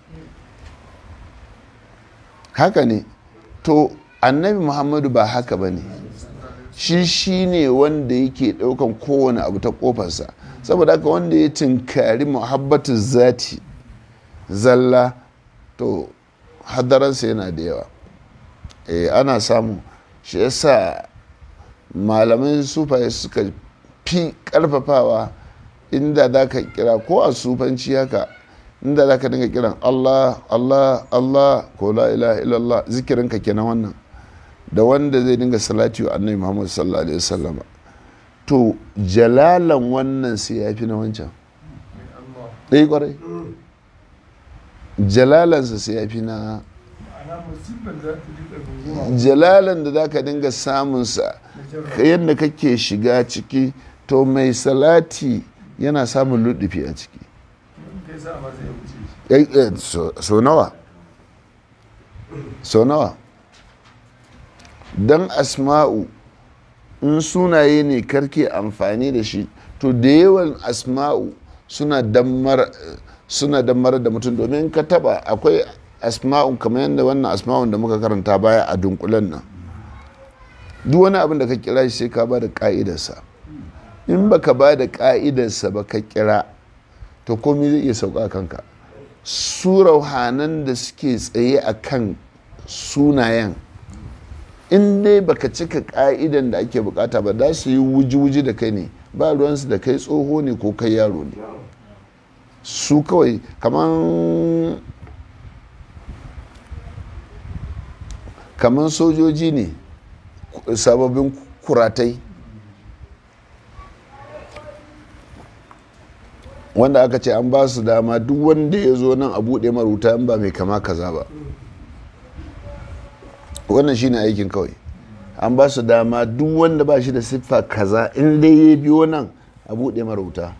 Haka ne. To annabi Muhammadu ba haka ba ne, shi ne wanda yake ɗaukan kowane abu ta ƙofarsa. Saboda haka wanda ya tinkari muhabbatu zati zalla, to hadaransa yana da yawa. Ana samu. Shi yasa malaman sufaye suka fi ƙarfafawa, inda za ka kira ko a sufanci haka, inda za ka dinga kiran Allah Allah Allah ko la ilaha illallah, zikirinka kenan wannan, da wanda zai dinga salati wa annabi Muhammad sallallahu alaihi wasallam, to jalalan wannan sai ya fi na wancan. ɗaya kwarai, jalalansa sai ya fi na jalalan da za ka dinga samunsa yadda kake shiga ciki, to mai salati yana samun luɗufi a ciki. So nawa don asma'u in sunaye ne karke amfani da shi, to da yawan asma'u suna dammar da mutum. Domin ka taba, akwai asma'un kamar yadda wannan asma'un da muka karanta baya a dunkulen nan, duk wani abin da ka kira shi sai ka ba da ka'idarsa. In baka ba da ka'idarsa ba ka kira, to komai zai iya sauka kanka. Su rauhanan da suke tsaye a kan sunayen, in dai baka cika ka'idan da ake bukata ba, da su yi wuji-wuji da kai ne, ba ruwansu da kai tsoho ne ko kai yaro ne. Su kawai kamar sojoji ne sababbin kuratai wanda aka ce an ba su dama duk wanda ya zo nan a buɗe maruta in ba mai kama kaza ba. Wannan shine aikin kawai, an ba su dama duk wanda ba shi da siffa kaza in dai ya biyo nan a buɗe maruta.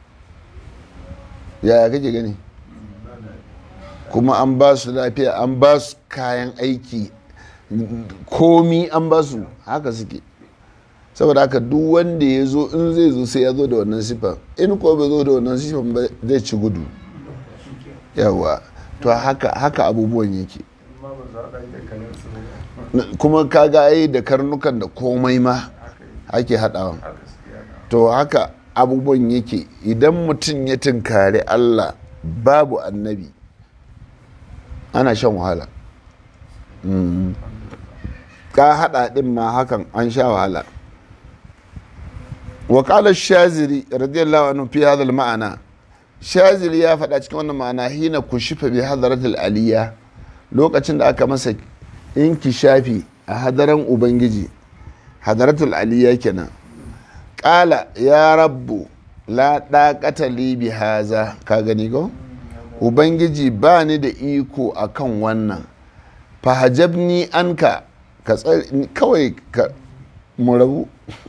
Yaya kake gani? Kuma an ba su lafiya, an ba su kayan aiki, komi an ba su, haka suke. Saboda haka duk wanda ya zo in zai zo sai ya zo da wannan siffan, in ko bai zo da wannan siffan ba zai ci gudu. Yawa to haka abubuwan yake. Kuma kaga ai da karnukan da komai ma ake haɗawa. To haka abubuwan yake, idan mutum ya tunkari Allah babu annabi ana shan wahala. Ka haɗa ɗin ma hakan an sha wahala. Wakalar shaziri radiyallahu anhu fi hadal ma'ana, shaziri ya faɗa cikin wannan ma'ana hina kushifa bi hadaratul aliyya, lokacin da aka masa inkishafi a hadaran ubangiji, hadaratul aliyya kenan. Ƙala ya rabbu la ɗaƙata li bi haza, ka gani ko? Ubangiji ba ni da iko akan wannan, fahajabni anka, ka kawai ka murabu.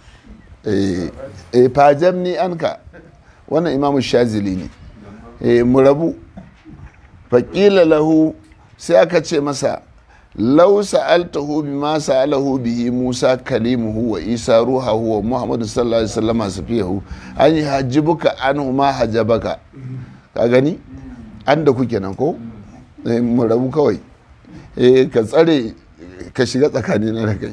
Fahajabni anka, wannan imamu shazili ne. Murabu. Faƙila lahu, sai aka ce masa lau sa'altahu bima sa'alahu bihi Musa kalimuhu wa Isa ruhahu wa Muhammadu sallallahu alaihi wasallam safiyahu an yi hajjibuka anhu ma hajabaka. Ka gani an da kuke nan ko mu rabu kawai, ka tsare ka shiga tsakani na da kai.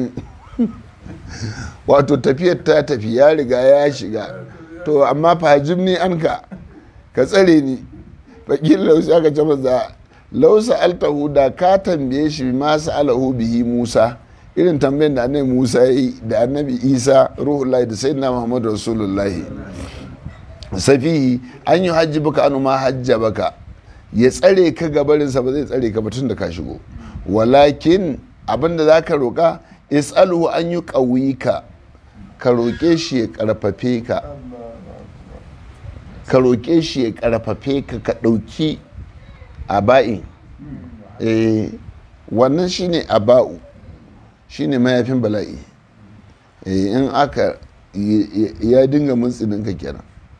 Wato tafiyar ta tafi, ya riga ya shiga, to amma fahimni an ka tsare ni. Fakil lausi aka ce masa lausa altahu, da ka tambaye shi ma sa'alahu bihi Musa, irin tambayin da annabi Musa yi da annabi Isa ruhullahi da sayyidina Muhammadu rasulullahi safihi an yi hajji baka anu ma hajja baka, ya tsare ka gabarinsa ba zai tsare ka batun da ka shigo. Walakin abinda za ka roƙa is'aluhu an yi ƙawika, ka roƙe shi ya ƙarfafe ka, ka roƙe shi ya ƙarfafe ka, ka ɗauki aba'in. Wannan shine aba'u, shine mayafin bala'i. In aka ya dinga muntsininka kenan.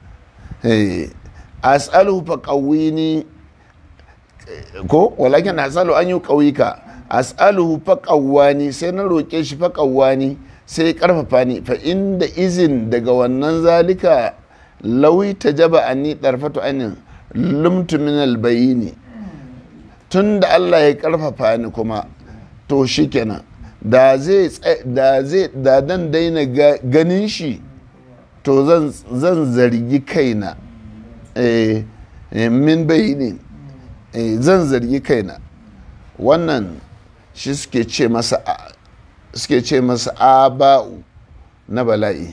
As'aluhu fa qawwini ko walakin as'alu an yi ƙawika, as'aluhu fa qawwani, sai na roƙe shi fa qawwani, sai karfafa ni. Fa inda izin daga wannan zalika lawi tajaba anni darfatu anin lumtu min albayini, tun da Allah ya karfafa ni kuma to shikenan, da dan daina ganin shi to zan zargi kaina. Min bayini, zan zargi kaina. Wannan shi suke ce masa aba'u na bala'i.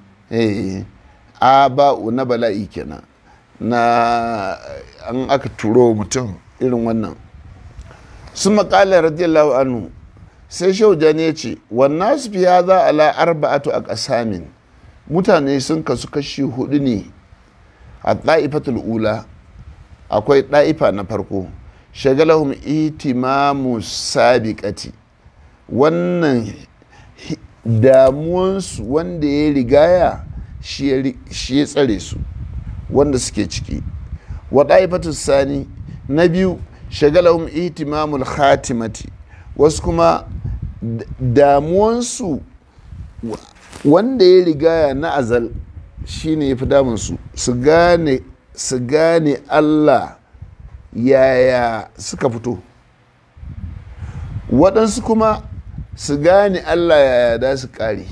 Aba'u na bala'i kenan, na an aka turo mutum irin wannan. Sun maƙalar radiyallahu anhu, sai shaujani ya ce wannan su fiya za ala arba'atu a ƙasamin, mutane sun kasu kashi hudu ne. A ɗa'ifatul ula, akwai ɗa'ifa na farko, shagalahum itimamu sabiqati, wannan damuwansu wanda ya rigaya shi ya tsare su, wanda suke ciki. Wa ɗa'ifatul sani na biyu, shagalahum itimamul khatimati, wasu kuma damuwansu wanda ya rigaya na azal shine ya fi damunsu, su gane Allah yaya suka fito. Waɗansu kuma su gane Allah yaya da su ƙare.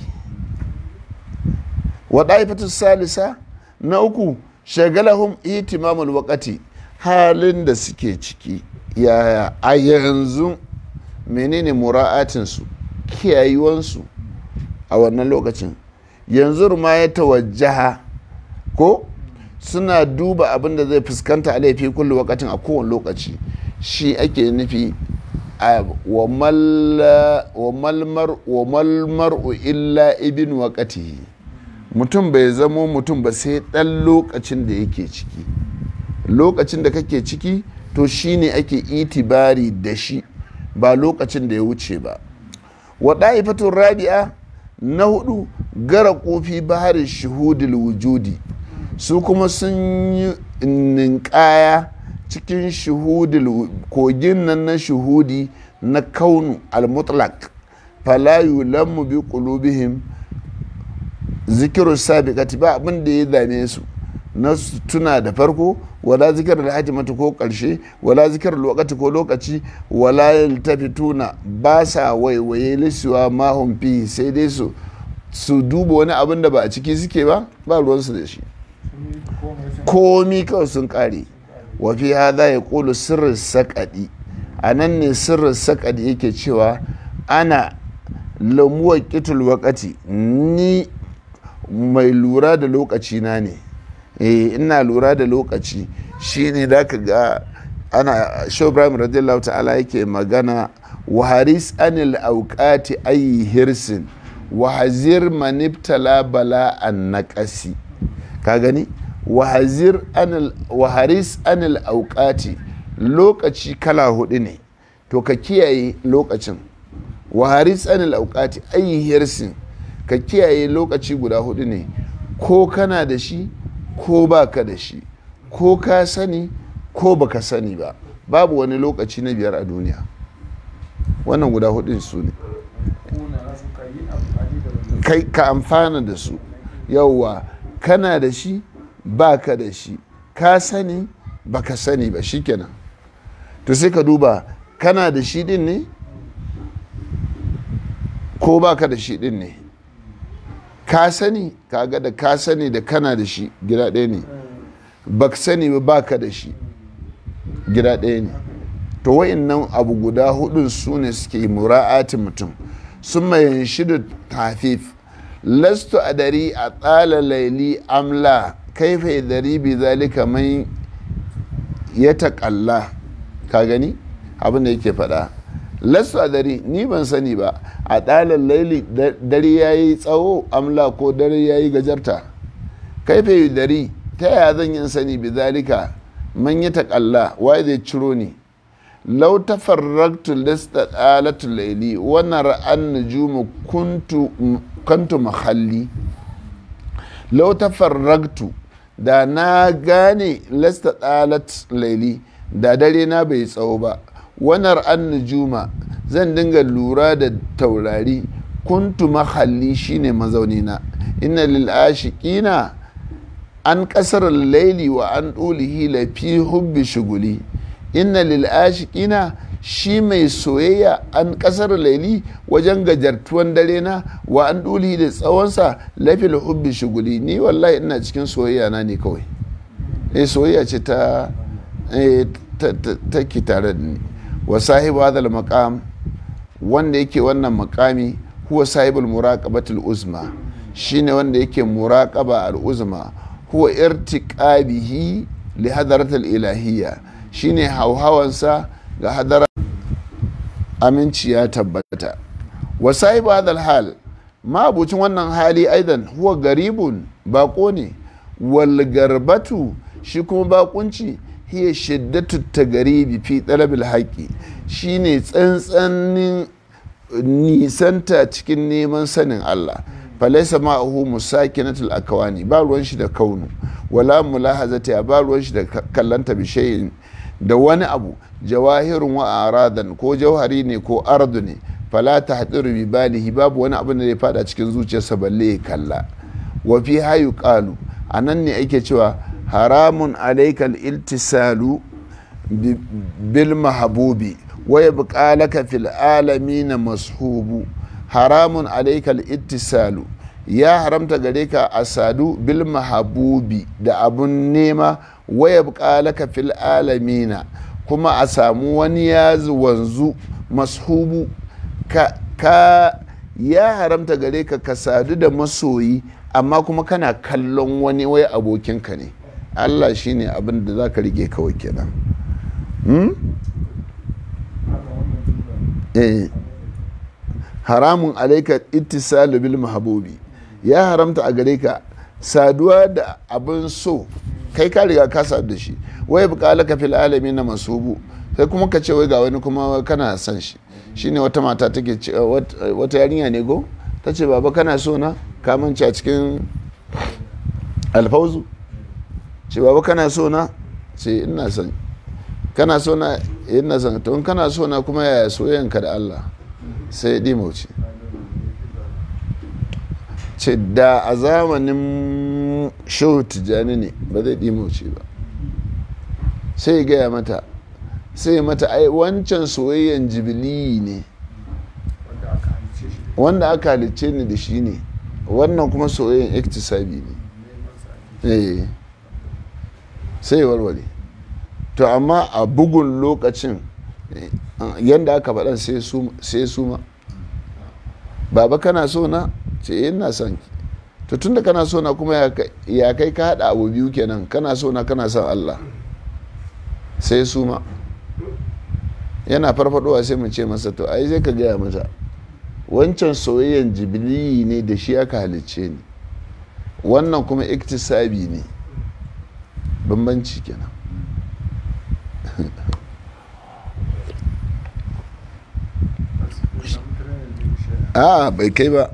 Waɗaifatu salisa na uku, shagalahum itimamul waƙati, halin da suke ciki yaya a yanzu, menene mura'atinsu, kiyayewansu a wannan lokacin. Yanzu ma ya tawajjaha ko suna duba abin da zai fuskanta a laifi kullu wakatin a kowane lokaci, shi ake nufi wa malmar'u illa ibin waqatihi, mutum bai zamo mutum ba sai ɗan lokacin da yake ciki. Lokacin da kake ciki to shine ake itibari da shi, ba lokacin da ya wuce ba. Wa da'ifatun rabi'a, na hudu, gara kofi baharin shuhudul wujudi, su kuma sun yi ninkaya cikin shuhudul kogin nan na shuhudi na kaunu al-mutlaq, fala yulammu bi qulubihim zikiru sabiqati, ba abin da ya dame su na tuna da farko, wala zikir al-hajimatu ko karshe, wala zikir al-waqti ko lokaci, wala yaltafituna, ba sa waiwaye lissuwa mahum fi, sai dai su duba wani abin da ba a ciki suke ba ruwansu da shi, komi kawai sun kare. Wa fi hadha yaqulu sirrin saqadi, anan ne sirrin saqadi yake cewa ana lamuwa kitul waqati, ni mai lura da lokaci na ne. Ina lura da lokaci shine da ka ga ana Shehu Ibrahim radiyallahu ta'ala yake magana, wa haris anil auqati ayi hirsin wa hazir manibtala bala an naqasi. Ka gani, wa haris anil auqati, lokaci kala hudu ne, to ka kiyaye lokacin. Wa haris anil auqati ayi hirsin, ka kiyaye lokaci guda hudu ne, ko kana da shi ko baka da shi, ko ka sani ko baka sani ba, babu wani lokaci na biyar a duniya. Wannan guda hudun su ne kai ka amfana da su. Yauwa, kana da shi baka da shi, ka sani baka sani ba, shikenan. To sai ka duba, kana da shi din ne ko baka da shi din ne. Ka sani, kaga da ka sani da kana da shi gida ɗaya ne, baka sani ba baka da shi gida ɗaya ne. To wa'innan abu guda hudun su ne suke mura'atin mutum. Sun mayan shida tafif, lastu adari a tsala laili amla kaifa dari bi zalika man ya taƙalla. Ka gani abin da yake faɗa, lastu adari, ni ban sani ba, a ɗalar laili dare ya yi tsawo amla ko dare ya yi gajarta. Kaifa dari, ta yaya zan yin sani bi zalika man ya taƙalla, waye zai ciro ni. lau tafarraktu lista ɗalatu laili wannan ra'an nujumu kuntu mahalli. lau tafarraktu, da na gane lista ɗalat laili, da dare na bai tsawo ba, wannan ra'an nujuma, zan dinga lura da taurari, kuntu mahalli shine mazaunina. inna lil ashiqina an kasar laili wa an ɗulihi lafi hubbi shuguli. inna lil ashiqina, shi mai soyayya an kasar laili wajen gajartuwan dare na, wa an ɗulihi da tsawonsa lafil hubbi shuguli. ni wallahi ina cikin soyayya na ne kawai. soyayya ce ta ki tare da ni. wa sahibu hadal maqam, wanda yake wannan makami, huwa sahibul muraqabatul uzma, shine wanda yake muraqaba al uzma, huwa irtiqabihi li hadaratil ilahiyya, shine hauhawansa ga hadara. Aminci ya tabbata. wa sahibu hadal hal, mabucin wannan hali aidan huwa garibun, bako ne. wal garbatu, shi kuma bakunci, hiya shiddatu tagaribi fi talabil haqqi, shine tsantsanin nisanta cikin neman sanin Allah. falaisa ma'ahu musakinatul akawani, ba ruwan shi da kaunu, wala mulahazati, ba ruwan shi da kallanta bishayin da wani abu, jawahirun wa aradan, ko jauhari ne ko ardu ne, fala tahdiru bi balihi, babu wani abu da ya fada cikin zuciyarsa balle ya kalla. wa fi hayu qalu, anan ne ake cewa haramun alaikal iltisalu bil mahbubi wa yabqa laka fil alamin mashubu. haramun alaikal ittisalu, ya haramta gare ka a sadu bil mahabubi da abun nema, wa yabqa laka fil alamina, kuma a samu wani ya wanzu mashubu ka ya haramta gare ka ka sadu da masoyi amma kuma kana kallon wani wai abokinka ne. Allah shine abin da za ka rike kawai kenan. haramun alaika ittisalu bil mahbubi, ya haramta a gare ka saduwa da abin so, kai ka riga ka sadu da shi, wai buƙalaka fil alamin na masubu, sai kuma ka ce wai ga wani kuma kana son shi. Shine wata mata take ce, wata yarinya ne go ta ce baba kana so na, ka mance a cikin alfauzu, ce baba kana so na, ce ina son, kana so na, ina son, to in kana so na kuma yaya soyayyanka da Allah, sai dimauce. Ce da a zamanin shehu tijjani ne ba zai dimauce ba, sai gaya mata, sai mata ai wancan soyayyan jibili ne wanda aka halicce ni da shi ne, wannan kuma soyayyan iktisabi ne. Sai warware. To amma a bugun lokacin yadda aka faɗa sai su ma, baba kana so na, ce ina son ki, to tunda kana so na kuma ya kai ka haɗa abu biyu kenan, kana so na kana son Allah, sai su ma yana farfadowa sai mu ce masa to ai sai ka gaya mata wancan soyayyan jibili ne da shi aka halicce ni, wannan kuma iktisabi ne, bambanci kenan. Bai kai ba,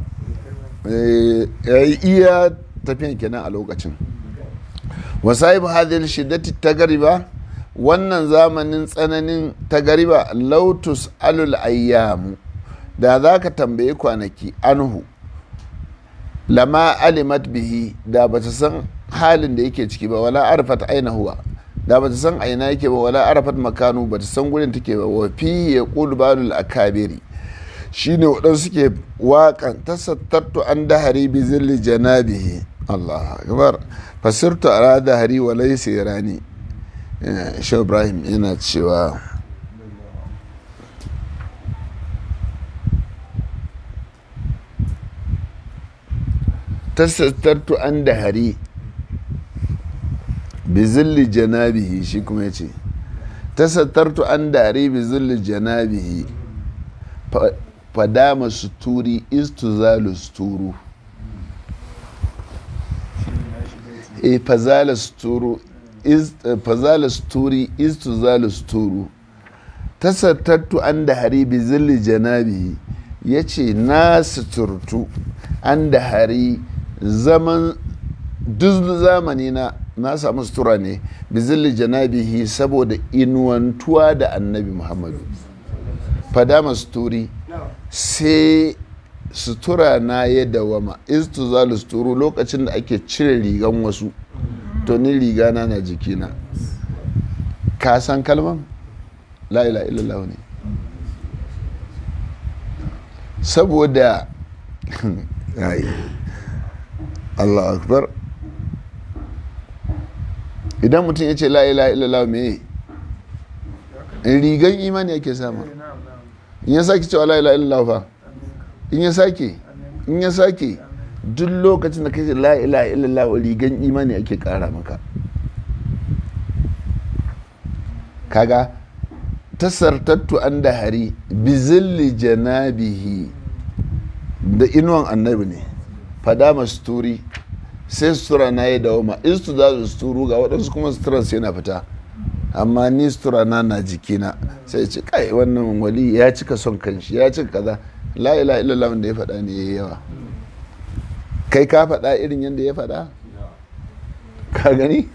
iya tafiyan kenan a lokacin. Wasaib hadhihi shiddati tagariba, wannan zamanin tsananin tagariba, lautus alul ayyamu, da za ka tambaye kwanaki anhu lama alimat bihi, da ba ta san halin da yake ciki ba, wala arfat aina huwa, da ba ta san aina yake ba, wala arfat makanu, ba ta san gurin take ba. wa fi yaqulu balul akabiri, shine waɗansu suke waƙan tasattartu an dahari bi zilli janabihi, Allah akbar, fasirtu ala dahari wa laysa yarani. Shehu Ibrahim yana cewa tasattartu an dahari bi zilli janabihi, shi kuma ya ce tasattartu an dahari bi zilli janabihi fadama suturi istuzalu suturu, fazala suturu fazala suturi istuzalu suturu, tasattartu an dahari bi zilli janabihi, ya ce na suturtu an dahari zaman duk zamani na samu sutura ne bi zilli janabihi, saboda inuwantuwa da annabi Muhammadu. Fadama suturi, sai sutura na ya dawama, istuzalu suturu, lokacin da ake cire rigan wasu, to ni rigana na jikina. Ka san kalman la ilaha illallah ne, saboda Allah akbar, idan mutum ya ce la ilaha illallah me rigan imani yake sama. In ya sake cewa la ilaha illallah fa, in ya sake duk lokacin da kace la ilaha illallah rigan imani ake kara maka. Kaga tasartattu an dahari bi zilli janabihi, da inuwan annabi ne. Fadama suturi, sai sutura na ya dawo ma, istu za su suturu, ga waɗansu kuma suturan sai na fita, amma ni sutura na jikina. Sai ce kai wannan wali ya cika son kanshi, ya cika kaza. La ilaha illallah wanda ya faɗa ne yayi yawa. Kai ka faɗa irin yadda ya faɗa, ka gani?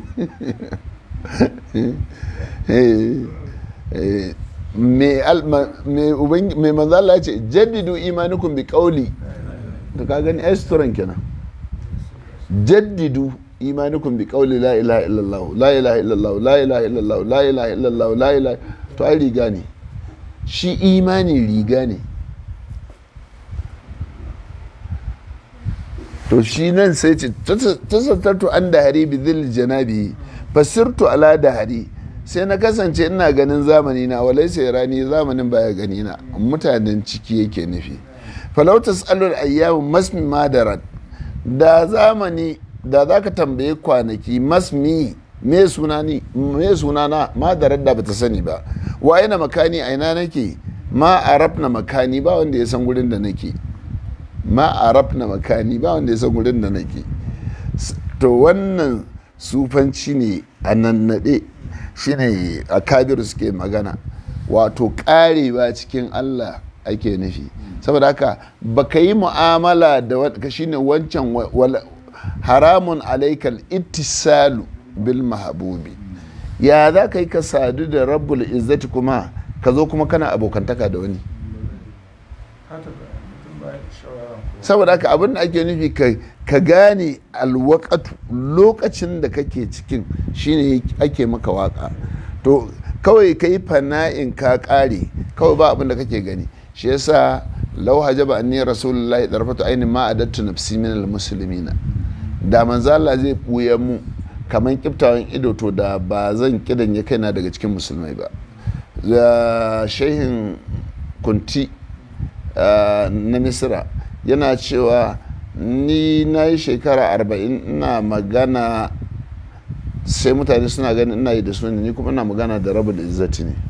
mai manzala ce jaddidu imanukum bi qawli, to ka gani ai suturan kenan. Jaddidu imanukum bi qawli la ilaha illallah, la ilaha illallah, la ilaha illallah, la ilaha illallah, la ilaha, to ai riga ne shi, imani riga ne. to shi nan sai ce tasattartu an dahari bi dhil janabi, fasirtu ala dahari, sai na kasance ina ganin zamani na, walai sai rani zamanin baya gani na, mutanen ciki yake nufi. falau tasalul ayyamu masmi madarat, da zamani da zaka tambaye kwanaki masmi me suna ni, me suna na, madarat da bata sani ba. wa ina makani, aina nake, ma arafna makani ba wanda ya san gurin da nake ma arafna makani ba wanda ya san gurin da nake. To wannan sufanci ne a nannaɗe, shine a kabiru suke magana, wato karewa cikin Allah ake nufi. Saboda haka baka yi mu'amala da shine wancan haramun alaikal ittisalu bil mahabubi. Ya za ka yi ka sadu da rabbul izzati kuma ka zo kuma kana abokantaka da wani? Saboda haka abin da ake nufi ka gane alwakatu, lokacin da kake cikin shine ake maka waka. To kawai ka yi fana'in ka kare, kawai ba abin da kake gani. Shi yasa lau hajaba anni rasulullahi darfatu ainin ma adattu nafsi min almuslimina. Da manzo Allah zai buya mu kaman kiftawan ido, to da ba zan kidan ya kaina daga cikin musulmai ba. Shehin kunti na Misra yana cewa ni na yi shekara 40 ina magana sai mutane suna ganin ina yi da su ne, ni kuma ina magana da rabu da izzati ne.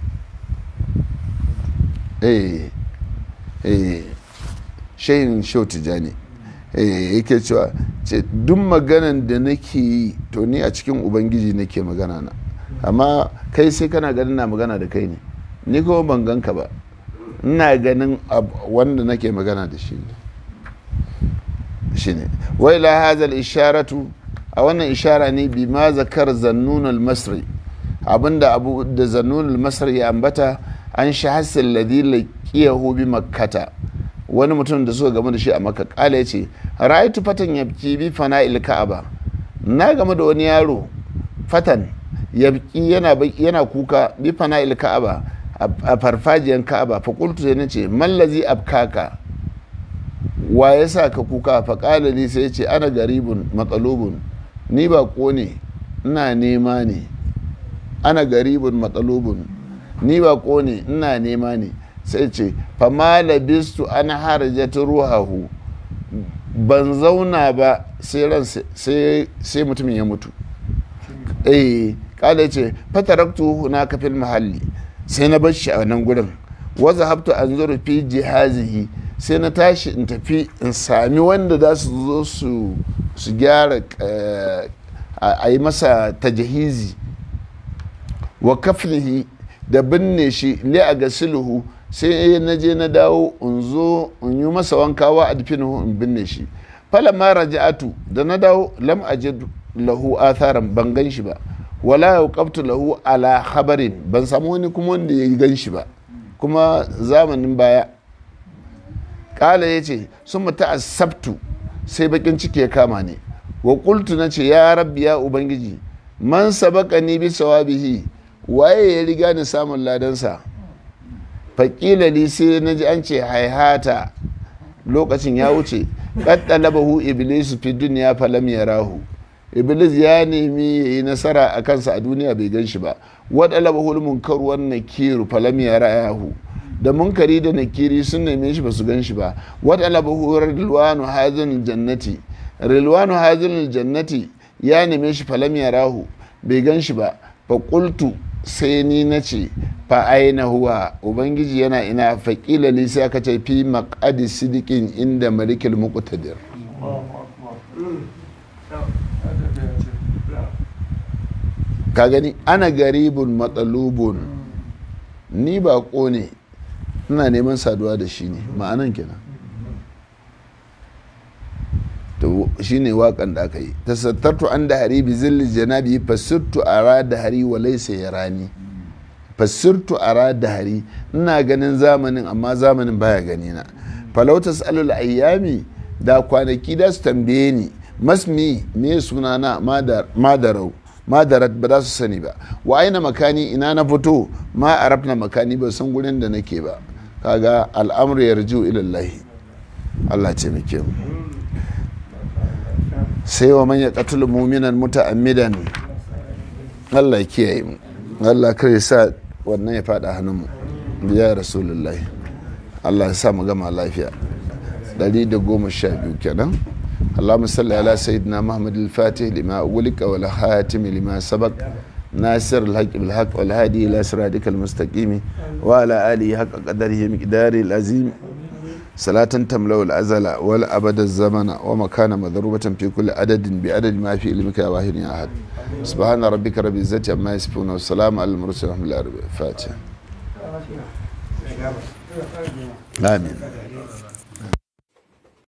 Shehin Shehu Tijjani yake cewa duk maganan da nake yi to ni a cikin ubangiji nake magana na, amma kai sai kana ganin na magana da kai ne, ni kuma ban ganka ba, ina ganin wanda nake magana da shi ne. Wai la hazal isharatu, a wannan ishara ne bi ma zakar zannun al-masri, abinda abu da zannun al-masri ya ambata an shahassil ladhi laqiyahu bi makkata, wani mutum da suka gamu da shi a makka. Kala yace ra'aytu fatan yabki bi fana'il ka'aba, na game da wani yaro fatan yabki yana kuka bi fana'il ka'aba, a farfajiyan ka'aba. Fa qultu sai nace mallazi abkaka, wa yasa ka kuka? Fa qala li, sai yace ana garibun matsalubun, ni ba ko ne ina nema ne. Ana garibun matsalubun, ni ba ko ne ina nema ne. Sai ce fa ma labistu an harajat ruhahu, ban zauna ba sai mutumin ya mutu. Kala ce fataraktu hunaka fil mahalli, sai na bar shi a nan gurin. Wa zahabtu anzuru fi jihazihi, sai na tashi in tafi in sami wanda za su zo su gyara a yi masa tajahizi. Wa kafnihi, da binne shi, li a gasiluhu, sai na je na dawo in zo in yi masa wanka wa adfinuhu, in binne shi. Falamma raja'atu, da na dawo lam ajid lahu atharan, ban gan shi ba. Wala yauqabtu lahu ala khabarin, ban samu wani kuma wanda ya gan shi ba, kuma zamanin baya. Kala yace summa ta'assabtu, sai bakin ciki ya kama ni. Wa qultu, nace ya rabbi, ya ubangiji, man sabaqani bi sawabihi, waye ya riga ni samun ladansa? Faƙila li, sai na ji an ce haihata, lokacin ya wuce. Qaddalabahu iblisu fi dunya falam yarahu, iblis ya nemi yayi nasara a kansa a duniya, bai gan shi ba. Wadalabahu munkar wan nakiru falam yarahu, da munkari da nakiri sun neme shi ba su gan shi ba. Wadalabahu ridwanu hazanul jannati, ridwanu hazanul jannati ya neme shi falam yarahu, bai gan shi ba. Fa qultu, sai ni na ce fa aina huwa, ubangiji yana ina? Faƙila li, sai aka ce fi maqadi sidiqin inda malikil muqtadir. Ka gani, ana garibun matsalubun, ni baƙo ne ina neman saduwa da shi ne, ma'anan kenan. to shine waƙan da aka yi. Tasattartu an da hari bi zilli janabi fasirtu ara da hari wa laysa yarani, fasirtu ara da hari, ina ganin zamanin amma zamanin baya gani na. Falau tasalul ayyami, da kwanaki da su tambaye ni masmi me sunana madarau madarat ba za su sani ba. Wa aina makani, ina na fito, ma arafna makani, ba san gurin da nake ba. Kaga al'amru yarju ila Allah. Allah ce muke mu. Sai wa man yaqtul mu'minan muta'ammidan, Allah ya kiyaye mu, Allah kare sa wannan ya fada hannun mu ya rasulullahi. Allah ya sa mu gama lafiya. 112 kenan. اللهم صل على سيدنا محمد الفاتح لما أغلق والخاتم لما سبق ناصر الحق بالحق والهادي إلى صراطك المستقيم وعلى آله حق قدره مقداره العظيم صلاة تملأ الأزل والأبد الزمن ومكان مضروبة في كل عدد بعدد ما في علمك يا واحد يا أحد سبحان ربك رب العزة عما يصفون والسلام على المرسلين ورحمة الله وبركاته. آمين.